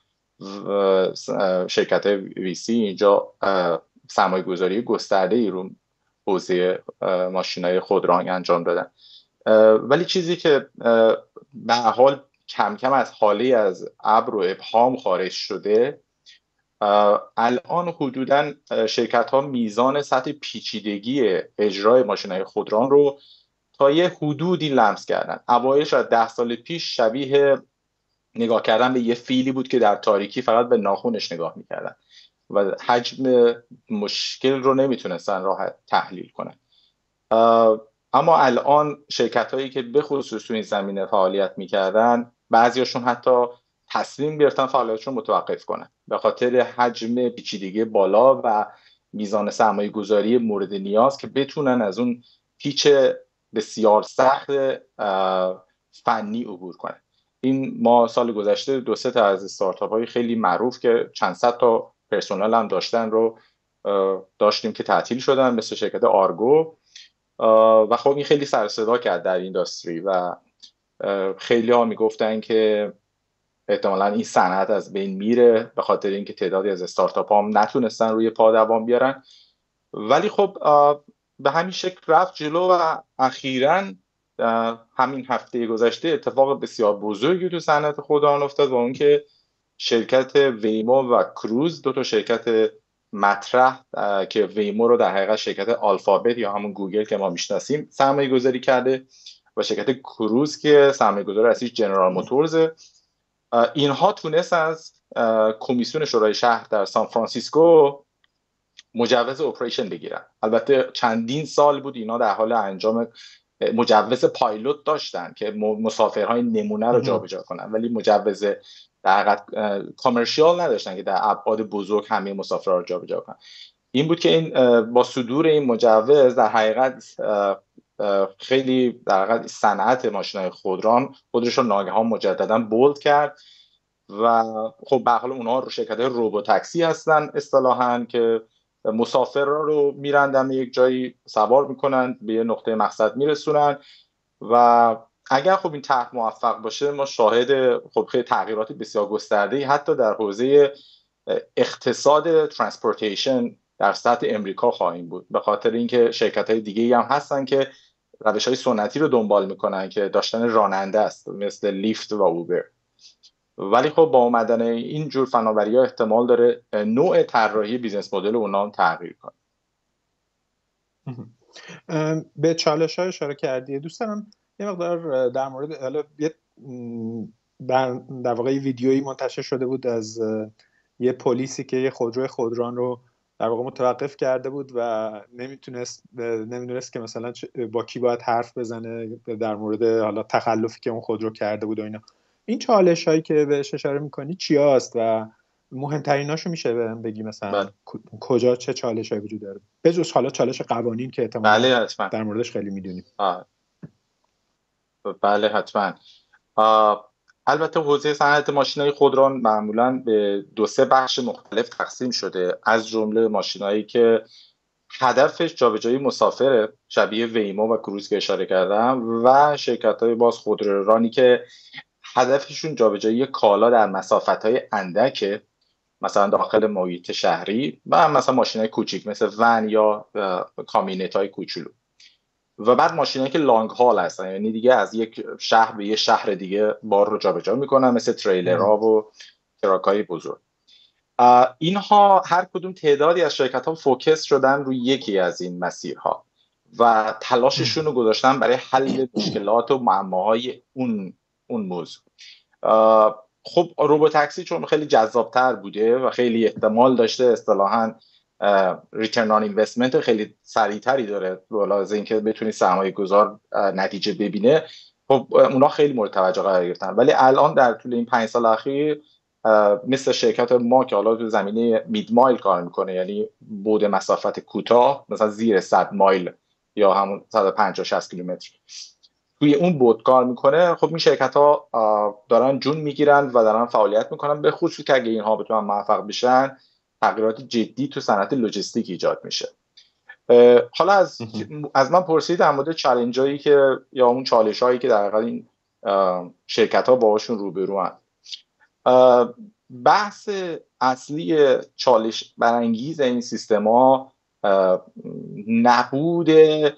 شرکت های وی سی اینجا سرمایه گذاری گسترده ای رو حوزه ماشینای خودران انجام دادن. ولی چیزی که به حال کم کم از حاله از ابر و ابهام خارج شده، الان حدوداً شرکت ها میزان سطح پیچیدگی اجرای ماشین‌های خودران رو تا یه حدودی لمس کردن. اوایل شاید ده سال پیش شبیه نگاه کردن به یه فیلی بود که در تاریکی فقط به ناخونش نگاه میکردن و حجم مشکل رو نمیتونستن راحت تحلیل کنن. اما الان شرکت هایی که به خصوص تو این زمینه فعالیت میکردن، بعضیاشون حتی تصمیم گرفتن فعالیتشون متوقف کنن به خاطر حجم پیچیدگی بالا و میزان سرمایه گذاری مورد نیاز که بتونن از اون پیچ بسیار سخت فنی عبور کنن. این ما سال گذشته دو سه تا از استارتاپ های خیلی معروف که چند صد تا پرسنل هم داشتن رو داشتیم که تعطیل شدن، مثل شرکت آرگو، و خب این خیلی سر و صدا کرد در اینداستری و خیلی ها میگفتن که احتمالاً این صنعت از بین میره به خاطر اینکه تعدادی از استارتاپ هم نتونستن روی پا دوام بیارن. ولی خب به همین شکل رفت جلو و اخیراً همین هفته گذشته اتفاق بسیار بزرگی تو صنعت خودران افتاد و اون که شرکت ویمو و کروز، دو تا شرکت مطرح که ویمو رو در حقیقت شرکت آلفابت یا همون گوگل که ما میشناسیم سرمایه گذاری کرده و شرکت کروز که سرمایه گذار اصلیش جنرال موتورزه، اینها تونست از کمیسیون شورای شهر در سان فرانسیسکو مجوز اپریشن بگیرن. البته چندین سال بود اینا در حال انجام مجوز پایلوت داشتن که مسافرهای نمونه رو جابجا کنن، ولی مجوز در حقیقت کامرشیال نداشتن که در ابعاد بزرگ همه مسافرها رو جابجا کنن. این بود که این با صدور این مجوز در حقیقت خیلی در حقیقت صنعت ماشین‌های خودران خودش رو ناگهان مجددا بولد کرد و خب به حال اونها رو شرکت‌های روبوتاکسی هستن اصطلاحاً که مسافر رو میرن دم یک جایی سوار میکنن به یه نقطه مقصد میرسونن و اگر خب این طرح موفق باشه ما شاهد خب خیلی تغییرات بسیار گسترده‌ای حتی در حوزه اقتصاد ترانسپورتیشن در سطح امریکا خواهیم بود، به خاطر اینکه شرکت‌های دیگه‌ای هم هستن که روش‌های سنتی رو دنبال میکنن که داشتن راننده است مثل لیفت و اوبر. ولی خب با اومدن این جور فناوری‌ها احتمال داره نوع طراحی بیزنس مدل اونها هم تغییر کنه.
به چالش‌ها اشاره کردی. دوست دارم یه مقدار در مورد حالا یه در در واقع ویدیویی منتشر شده بود از یه پلیسی که یه خودروی خودران رو در واقع متوقف کرده بود و نمیتونست نمیدونست که مثلا با کی باید حرف بزنه در مورد حالا تخلفی که اون خودرو کرده بود و اینا. این چالش هایی که بهش اشاره میکنی چی هست و مهمتریناشو میشه بهم بگی مثلا بله. کجا چه چالش هایی وجود داره به جز حالا چالش قوانین که احتمالاً
بله حتما
در موردش خیلی میدونیم.
بله حتما. البته حوزه صنعت ماشین‌های خودران معمولاً به دو سه بخش مختلف تقسیم شده، از جمله ماشینایی که هدفش جابجایی مسافر شبیه ویمو و کروز که اشاره کردم و شرکت‌های باز خودرورانی که هدفشون جابجایی کالا در مسافت‌های اندکه، مثلا داخل محیط شهری و مثلا ماشینای کوچیک مثل ون یا کامینت‌های کوچولو، و بعد ماشینایی که لانگ هال هستن، یعنی دیگه از یک شهر به یه شهر دیگه بار رو جابجا میکنن مثل تریلرها و تراک‌های بزرگ. اینها هر کدوم تعدادی از شرکت‌ها فوکس شدن روی یکی از این مسیرها و تلاششون رو گذاشتن برای حل مشکلات و معماهای اون اون موضوع. خب روبوتاکسی چون خیلی جذابتر بوده و خیلی احتمال داشته اصطلاحاً ریترن آن اینوستمنت خیلی سریعتری داره علاوه اینکه بتونی سرمایه گذار نتیجه ببینه، خب اونا خیلی مورد توجه قرار گرفتن. ولی الان در طول این پنج سال اخیر مثل شرکت ما که حالا تو زمینه مید مایل کار میکنه، یعنی بعد مسافت کوتاه مثلا زیر صد مایل یا همون صد و پنجاه شصت کیلومتر توی اون بعد کار میکنه، خب این شرکت ها دارن جون میگیرن و دارن فعالیت میکنن، به خصوص که اگه اینها بتونن موفق بشن تغییرات جدی تو صنعت لوجستیک ایجاد میشه. حالا از از من پرسید در مورد چالنجایی که یا اون چالشایی که در واقع این شرکت ها باهاشون روبرو هستن. بحث اصلی چالش برانگیز این سیستما نبود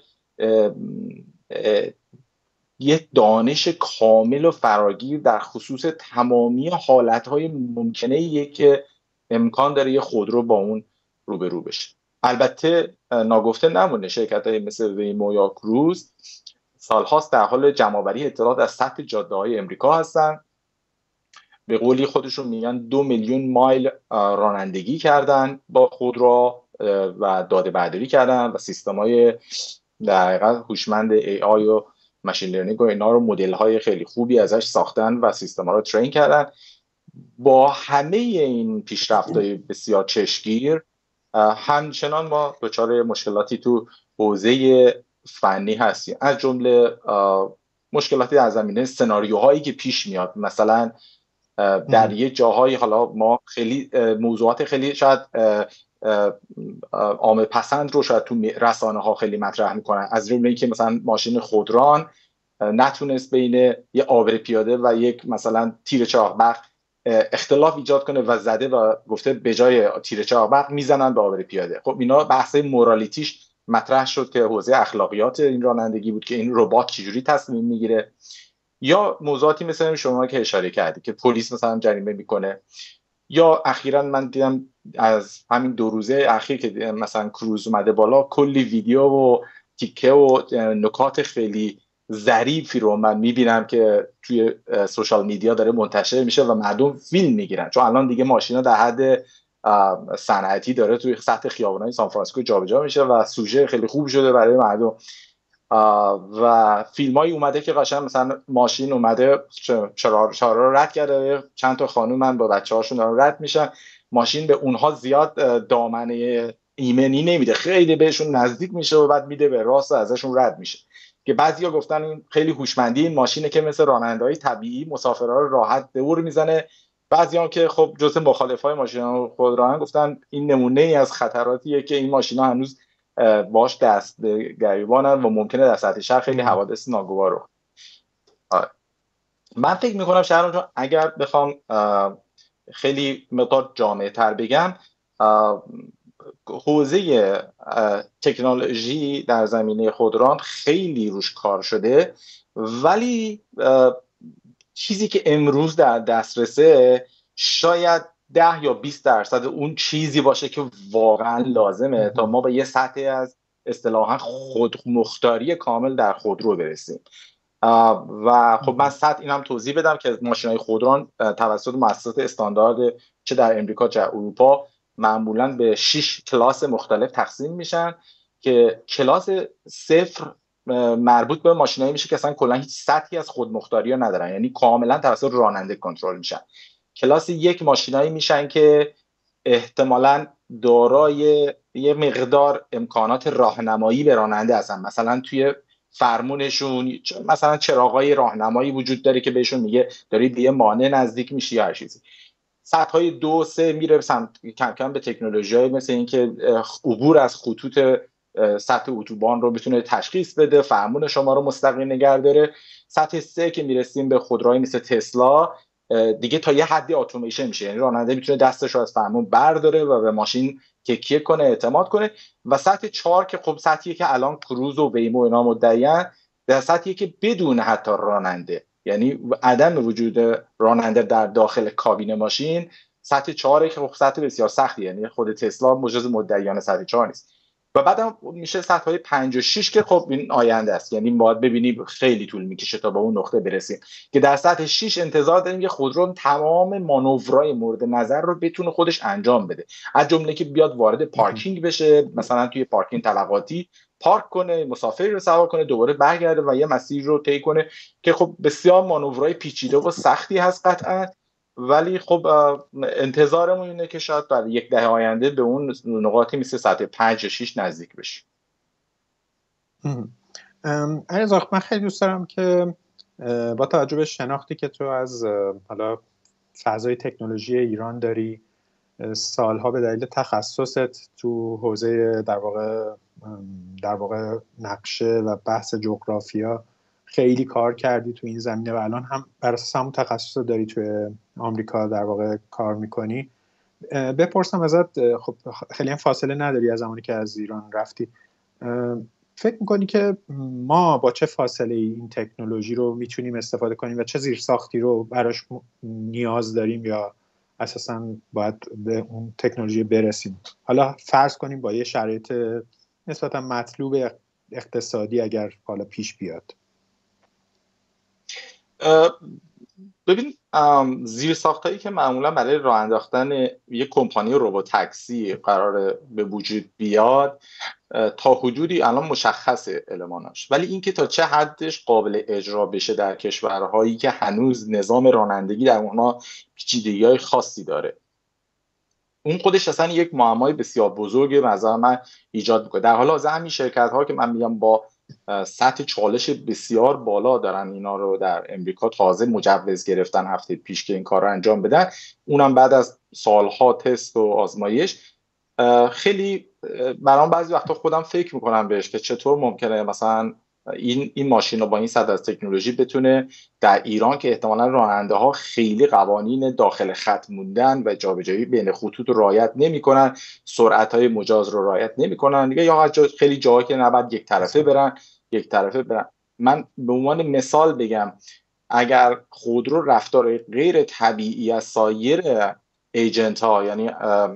یه دانش کامل و فراگیر در خصوص تمامی حالتهای ممکنه که امکان داره یه خودرو با اون روبرو بشه. البته ناگفته نمونه شرکت‌های مثل ویمو یا کروز سالهاست در حال جمع‌آوری اطلاعات از سطح جاده‌های امریکا هستن. به قولی خودشون میگن دو میلیون مایل رانندگی کردن با خودرو و داده برداری کردن و سیستم‌های در حقیقت هوشمند ای آی و ماشین لرنینگ و اینا رو مدل‌های خیلی خوبی ازش ساختن و سیستم‌ها رو ترین کردن. با همه این پیشرفت‌های بسیار چشمگیر همچنان ما دچار مشکلاتی تو حوزه فنی هستیم، از جمله مشکلاتی در زمینه سناریوهایی که پیش میاد. مثلا در یه جاهایی حالا ما خیلی موضوعات خیلی شاید عامه پسند رو شاید تو رسانه ها خیلی مطرح میکنن، از جمله اینکه مثلا ماشین خودران نتونست بین یه عابر پیاده و یک مثلا تیر چراغ برق اختلاف ایجاد کنه و زده و گفته به جای تیر چراغ برق میزنن به عابر پیاده. خب اینا بحث مورالیتیش مطرح شد که حوزه اخلاقیات این رانندگی بود که این ربات چجوری تصمیم میگیره، یا موضوعاتی مثل شما که اشاره کردی که پلیس مثلا جریمه میکنه، یا اخیراً من دیدم از همین دو روزه اخیر که مثلا کروز اومده بالا کلی ویدیو و تیکه و نکات خیلی ظریفی رو من میبینم که توی سوشال میدیا داره منتشر میشه و مردم فیلم میگیرن، چون الان دیگه ماشینا در حد صنعتی داره توی سطح خیابان‌های سان فرانسیسکو جابجا میشه و سوژه خیلی خوب شده برای مردم. و فیلمایی اومده که قشنگ مثلا ماشین اومده چرا رو رد کرده، چند تا خانوم من با بچه‌هاشون دارن رد میشن، ماشین به اونها زیاد دامنه ایمنی نمیده، خیلی بهشون نزدیک میشه و بعد میده به راست و ازشون رد میشه، که بعضیا گفتن این خیلی هوشمندی این ماشینه که مثل راننده‌های طبیعی مسافرها رو راحت دور میزنه. بعضیام که خب جزء مخالفای ماشینا خودران گفتن این نمونه ای از خطراتیه که این ماشینا هنوز باش دست به گریبانن و ممکنه در سطح شهر خیلی حوادث ناگوار رو. من فکر میکنم شهرام جان اگر بخوام خیلی مقدار جامع تر بگم، حوزه تکنولوژی در زمینه خودران خیلی روش کار شده، ولی چیزی که امروز در دسترسه شاید ده یا بیست درصد اون چیزی باشه که واقعا لازمه تا ما به یه سطحی از اصطلاحاً خودمختاری کامل در خودرو برسیم. و خب من سطح اینم توضیح بدم که ماشین‌های خودران توسط مؤسسات استاندارد چه در امریکا چه در اروپا معمولاً به شش کلاس مختلف تقسیم میشن که کلاس صفر مربوط به ماشینایی میشه که اصلا کلا هیچ سطحی از خودمختاری رو ندارن، یعنی کاملا توسط راننده کنترل میشن. کلاس یک ماشینایی میشن که احتمالاً دارای یه مقدار امکانات راهنمایی به راننده هستن، مثلا توی فرمونشون مثلا چراغای راهنمایی وجود داره که بهشون میگه داری به یه مانع نزدیک میشی یا هر چیزی. سطح‌های دو سه میره کم کم به تکنولوژی‌های مثل اینکه عبور از خطوط سطح اتوبان رو بتونه تشخیص بده، فرمون شما رو مستقیم نگه داره. سطح سه که میرسیم به خودروهای مثل تسلا دیگه تا یه حدی اتوماسیون میشه، یعنی راننده میتونه دستش رو از فرمون برداره و به ماشین تکیه کنه، اعتماد کنه. و سطح چهار که خب سطحیه که الان کروز و ویمو اینا مدعیان، در سطحیه که بدون حتی راننده، یعنی عدم وجود راننده در داخل کابین ماشین. سطح چهار که خب سطح بسیار سختیه، یعنی خود تسلا مجاز مدعیان سطح چهار نیست. و بعدم میشه سطح های پنج و شش که خب این آینده است، یعنی باید ببینیم خیلی طول میکشه تا به اون نقطه برسیم که در سطح شش انتظار داریم که خودرو تمام مانورهای مورد نظر رو بتونه خودش انجام بده، از جمله که بیاد وارد پارکینگ بشه، مثلا توی پارکینگ طبقاتی پارک کنه، مسافری رو سوار کنه، دوباره برگرده و یه مسیر رو طی کنه که خب بسیار مانورهای پیچیده و سختی هست قطعا، ولی خب انتظارمون اینه که شاید در یک دهه آینده به اون نقاطی مثل سطح پنج و شش نزدیک بشه.
علیرضا، من خیلی دوست دارم که با توجه به شناختی که تو از حالا فضای تکنولوژی ایران داری، سالها به دلیل تخصصت تو حوزه در واقع در واقع نقشه و بحث جغرافیا خیلی کار کردی تو این زمینه و الان هم بر اساس همون تخصص داری توی آمریکا در واقع کار میکنی، بپرسم ازت، خب خیلی هم فاصله نداری از زمانی که از ایران رفتی، فکر میکنی که ما با چه فاصله این تکنولوژی رو میتونیم استفاده کنیم و چه زیرساختی رو براش نیاز داریم یا اساساً باید به اون تکنولوژی برسیم؟ حالا فرض کنیم با یه شرایط نسبتاً مطلوب اقتصادی اگر حالا پیش بیاد.
ببین، زیرساختایی که معمولا برای راه انداختن یک کمپانی ربات تاکسی قراره به وجود بیاد تا حدودی الان مشخصه الماناش، ولی اینکه تا چه حدش قابل اجرا بشه در کشورهایی که هنوز نظام رانندگی در اونها پیچیدگی‌های خاصی داره، اون خودش اصلا یک معمای بسیار بزرگی به نظر من ایجاد میکنه. در حال حاضر همین شرکت‌ها که من میگم با سطح چالش بسیار بالا دارن اینا رو در امریکا تازه مجوز گرفتن هفته پیش که این کار رو انجام بدن، اونم بعد از سالها تست و آزمایش. خیلی برام بعضی وقتا خودم فکر میکنم بهش که چطور ممکنه مثلا این این ماشین رو با این سطح از تکنولوژی بتونه در ایران که احتمالاً راننده ها خیلی قوانین داخل خط موندن و جابجایی بین خطوط رو رعایت نمیکنن، سرعت های مجاز رو رعایت نمیکنن دیگه، یا خیلی جاهایی که نباید یک طرفه برن یک طرفه برن. من به عنوان مثال بگم اگر خودرو رفتار غیر طبیعی از سایر ایجنت ها، یعنی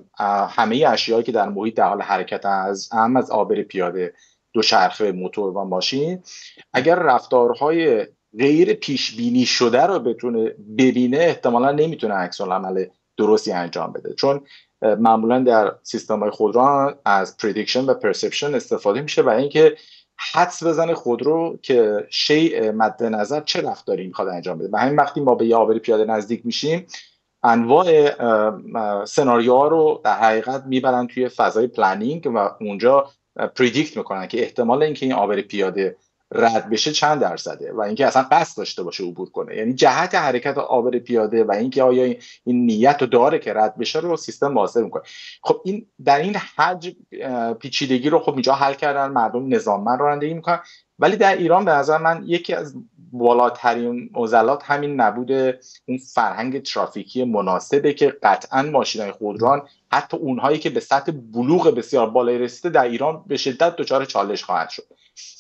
همه اشیایی که در محیط در حال حرکت از اهم از عابر پیاده، دوچرخه، موتور و ماشین، اگر رفتارهای غیر پیش بینی شده رو بتونه ببینه، احتمالاً نمیتونه عکس العمل درستی انجام بده، چون معمولاً در سیستم‌های خودرو از پردیکشن و پرسپشن استفاده میشه برای اینکه حدس بزنه خودرو که شیء مد نظر چه رفتاری میخواد انجام بده. به همین وقتی ما به یه عابر پیاده نزدیک میشیم، انواع سناریوها رو در حقیقت میبرن توی فضای پلنینگ و اونجا پردیکت میکنن که احتمال اینکه این عابر پیاده رد بشه چند درصده و اینکه اصلا قصد داشته باشه عبور کنه، یعنی جهت حرکت عابر پیاده و اینکه آیا این نیت رو داره که رد بشه رو سیستم محاسبه میکنه. خب این در این حجم پیچیدگی رو خب اینجا حل کردن، مردم نظاممند رانندگی میکنن، ولی در ایران به نظر من یکی از بالاترین معضلات همین نبود اون فرهنگ ترافیکی مناسبه که قطعاً ماشین‌های خودران، حتی اونهایی که به سطح بلوغ بسیار بالایی رسیده، در ایران به شدت دچار چالش خواهد شد.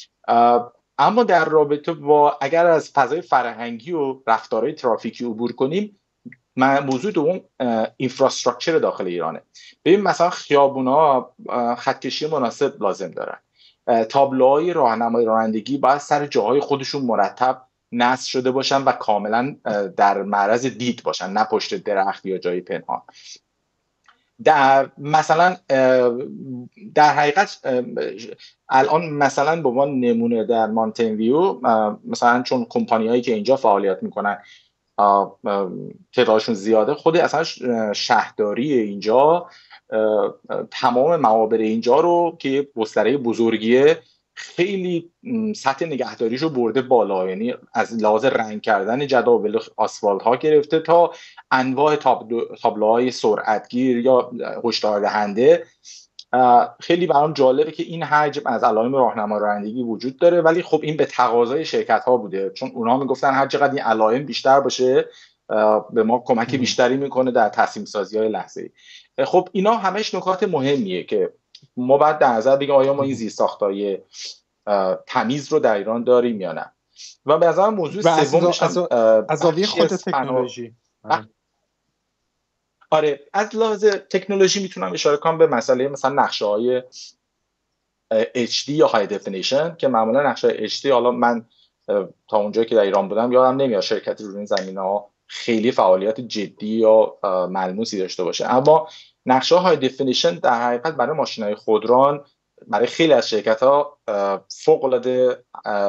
اما در رابطه با اگر از فضای فرهنگی و رفتارهای ترافیکی عبور کنیم، موضوع دوم اینفراستراکچر داخل ایرانه. ببین مثلا خیابونا خطکشی مناسب لازم دارن، تابلوهای راهنمای رانندگی باید سر جاهای خودشون مرتب نصب شده باشن و کاملا در معرض دید باشن، نه پشت درخت یا جای پنهان. در مثلا در حقیقت الان مثلا به عنوان نمونه در مانتین ویو، مثلا چون کمپانیایی که اینجا فعالیت میکنن تعدادشون زیاده، خود اصلا شهرداری اینجا تمام معابر اینجا رو که گستره بزرگیه خیلی سطح نگهداریشو برده بالا، یعنی از لحاظ رنگ کردن جداول آسفالت ها گرفته تا انواع تابلوهای سرعتگیر یا هشدار دهنده. خیلی برام جالبه که این حجم از علائم راهنما رانندگی وجود داره، ولی خب این به تقاضای شرکت ها بوده، چون اونها میگفتن هر چقدر این علائم بیشتر باشه به ما کمک بیشتری میکنه در تصمیم سازی های لحظه‌ای. خب اینا همش نکات مهمیه که ما باید در نظر بگیم آیا ما این زیرساخت‌های تمیز رو در ایران داریم یا نه. و به نظر موضوع سومش
از از زاویه خود تکنولوژی،
آره از لحاظ تکنولوژی میتونم اشاره کنم به مسئله مثلا نقشه‌های اچ دی یا های دفینیشن که معمولا نقشه‌های اچ دی، حالا من تا اونجایی که در ایران بودم یادم نمیاد شرکتی رو این زمینه‌ها خیلی فعالیت جدی یا ملموسی داشته باشه. اما نقشه های دفینیشن در حقیقت برای ماشین‌های خودران برای خیلی از شرکت‌ها فوق‌العاده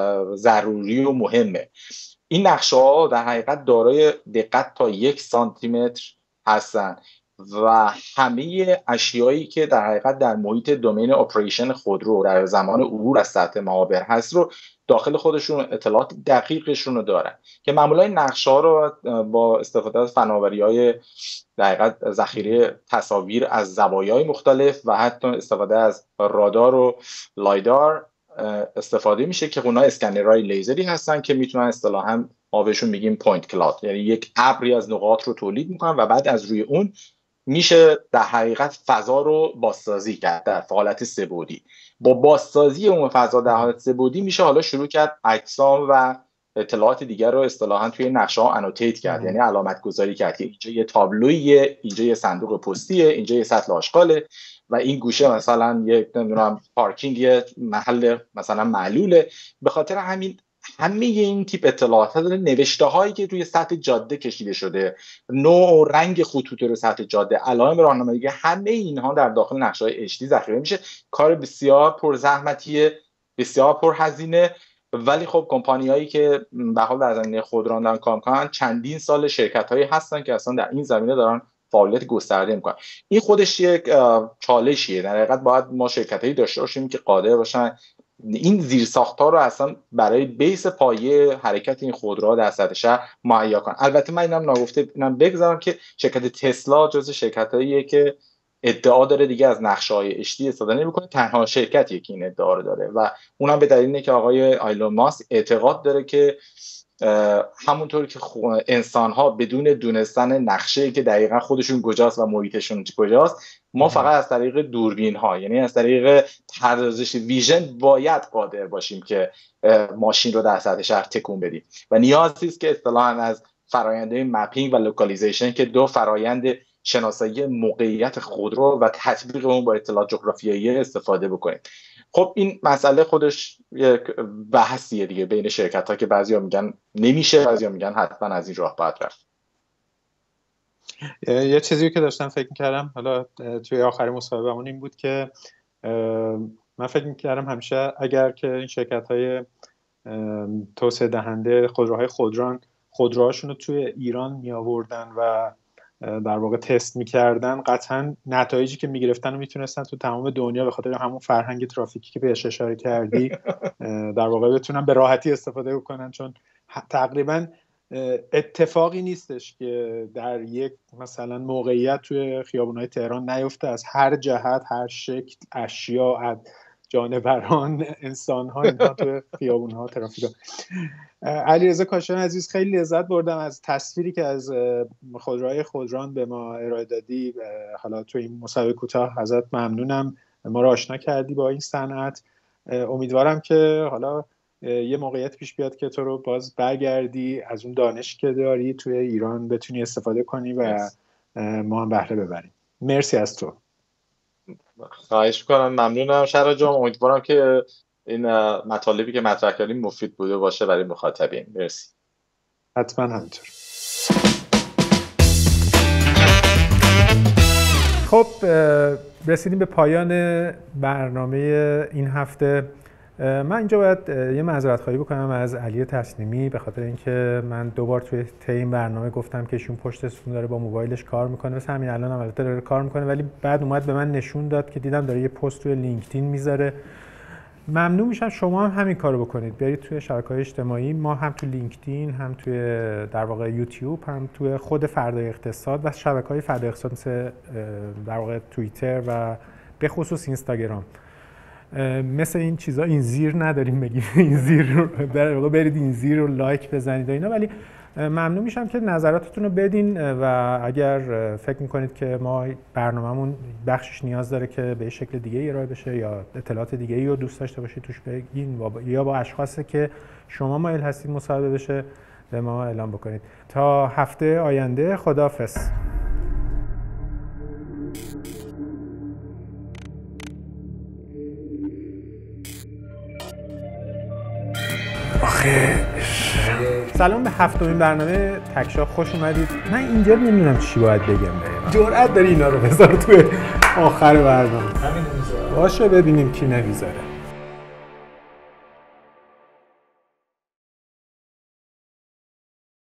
ضروری و مهمه. این نقشه‌ها در حقیقت دارای دقت تا یک سانتی متر هستن و همه اشیایی که در حقیقت در محیط دومین اپریشن خودرو در زمان عبور از سطح معابر هست رو داخل خودشون اطلاعات دقیقشون رو دارن که معمولا این نقشه‌ها رو با استفاده از فناوری‌های در حقیقت ذخیره تصاویر از زوایای مختلف و حتی استفاده از رادار و لایدار استفاده میشه که اونها اسکنرهای لیزری هستن که میتونن اصطلاحاً ما بهشون میگیم پوینت کلاود، یعنی یک ابری از نقاط رو تولید میکنن و بعد از روی اون میشه در حقیقت فضا رو بازسازی کرد در حالت سه‌بعدی. با بازسازی اون فضا در حالت سه‌بعدی میشه حالا شروع کرد اجسام و اطلاعات دیگر رو اصطلاحاً توی نقشه ها انوتیت کرد، یعنی علامت گذاری کرد که اینجا یه تابلویه، اینجا یه صندوق پستیه، اینجا یه سطل آشغاله و این گوشه مثلا یک نمیدونم پارکینگ، یه محل مثلا معلوله. به خاطر همین همه این تیپ اطلاعات داره نوشته هایی که روی سطح جاده کشیده شده، نوع و رنگ خطوط رو سطح جاده، علائم راهنمایی، همه اینها در داخل نقشه های اچ دی ذخیره میشه. کار بسیار پرزحمتیه، بسیار پرهزینه، ولی خب کمپانیایی که به حال در زمینه خودران دارن کار میکنن چندین سال شرکت‌هایی هستن که اصلا در این زمینه دارن فعالیت گسترده میکنن. این خودش یک چالشیه. در حقیقت باید ما شرکتایی داشته باشیم که قادر باشن این زیرساخت‌ها رو اصلا برای بیس پایه حرکت این خودروها در سطح شهر مهیا کنن. البته من اینم نگفته اینم بگذارم که شرکت تسلا جزو شرکتاییه که ادعا داره دیگه از نقشه‌های اچ دی استفاده نمی‌کنه، تنها شرکتیه که این ادعا رو داره و اونم به دلیل اینه که آقای آیلون ماسک اعتقاد داره که همونطور که انسان‌ها بدون دونستن نقشه‌ای که دقیقاً خودشون کجاست و محیطشون کجاست، ما فقط از طریق دوربین‌ها، یعنی از طریق پردازش ویژن باید قادر باشیم که ماشین رو در سطح شهر تکون بدیم و نیازی است که اصطلاحاً از فرآیندهای مپینگ و لوکالیزیشن که دو فرآیند شناسایی موقعیت خودرو و تطبیق اون با اطلاعات جغرافیایی استفاده بکنیم. خب این مسئله خودش یک بحثیه دیگه بین شرکت‌ها که بعضیا میگن نمیشه، بعضیا میگن حتما از این راه باید رفت.
یه چیزی که داشتم فکر می‌کردم حالا توی آخر مصاحبهمون این بود که من فکر می‌کردم همیشه اگر که این شرکت‌های توسعه دهنده خودروهای خودران خودروهاشون رو توی ایران می‌آوردن و در واقع تست میکردن، قطعا نتایجی که میگرفتن رو میتونستن تو تمام دنیا به خاطر همون فرهنگ ترافیکی که بهش اشاره کردی در واقع بتونن به راحتی استفاده بکنن، چون تقریبا اتفاقی نیستش که در یک مثلا موقعیت توی خیابون‌های تهران نیفته، از هر جهت، هر شکل، اشیا، جانوران، انسان‌ها، اینها توی خیابون‌ها ترافیک. علیرضا کاشانی عزیز، خیلی لذت بردم از تصویری که از خودروهای خودران به ما ارائه دادی. حالا تو این مصاحبه کوتاه ازت ممنونم، ما رو آشنا کردی با این صنعت. امیدوارم که حالا یه موقعیت پیش بیاد که تو رو باز برگردی از اون دانشی که داری توی ایران بتونی استفاده کنی و ما هم بهره ببریم. مرسی از تو.
خواهش می‌کنم، ممنونم شهرام جان. امیدوارم که این مطالبی که مطرح کردیم مفید بوده باشه برای مخاطبین. مرسی.
حتما همینطور. خب رسیدیم به پایان برنامه این هفته. من اینجا باید یه معذرت خواهی بکنم از علی تسلیمی به خاطر اینکه من دوبار توی این برنامه گفتم که ایشون پشت استون داره با موبایلش کار میکنه، مثل همین الان هم البته داره کار میکنه، ولی بعد اومد به من نشون داد که دیدم داره یه پست توی لینکدین میذاره. ممنون میشم شما هم همین کارو بکنید، برید توی شبکه‌های اجتماعی، ما هم توی لینکدین، هم توی در واقع یوتیوب، هم توی خود فردای اقتصاد و شبکه‌های فردای اقتصاد مثل در واقع توییتر و به خصوص اینستاگرام، مثل این چیزا این زیر نداریم بگیم این زیر رو برید این زیر رو لایک بزنید و اینا، ولی ممنون میشم که نظراتتون رو بدین و اگر فکر میکنید که ما برنامه‌مون بخشش نیاز داره که به شکل دیگه ارائه بشه یا اطلاعات دیگه ای رو دوست داشته باشید توش بگین یا با اشخاصی که شما مایل هستید مصاحبه بشه به ما اعلام بکنید. تا هفته آینده، خداحافظ. سلام به هفتمین برنامه تکشاف خوش اومدید. من اینجا نمیدونم چی باید بگم دقیقاً. جرأت داری اینا رو بذار توی آخر برنامه. همین میذاره. باشه ببینیم کی نمیذاره.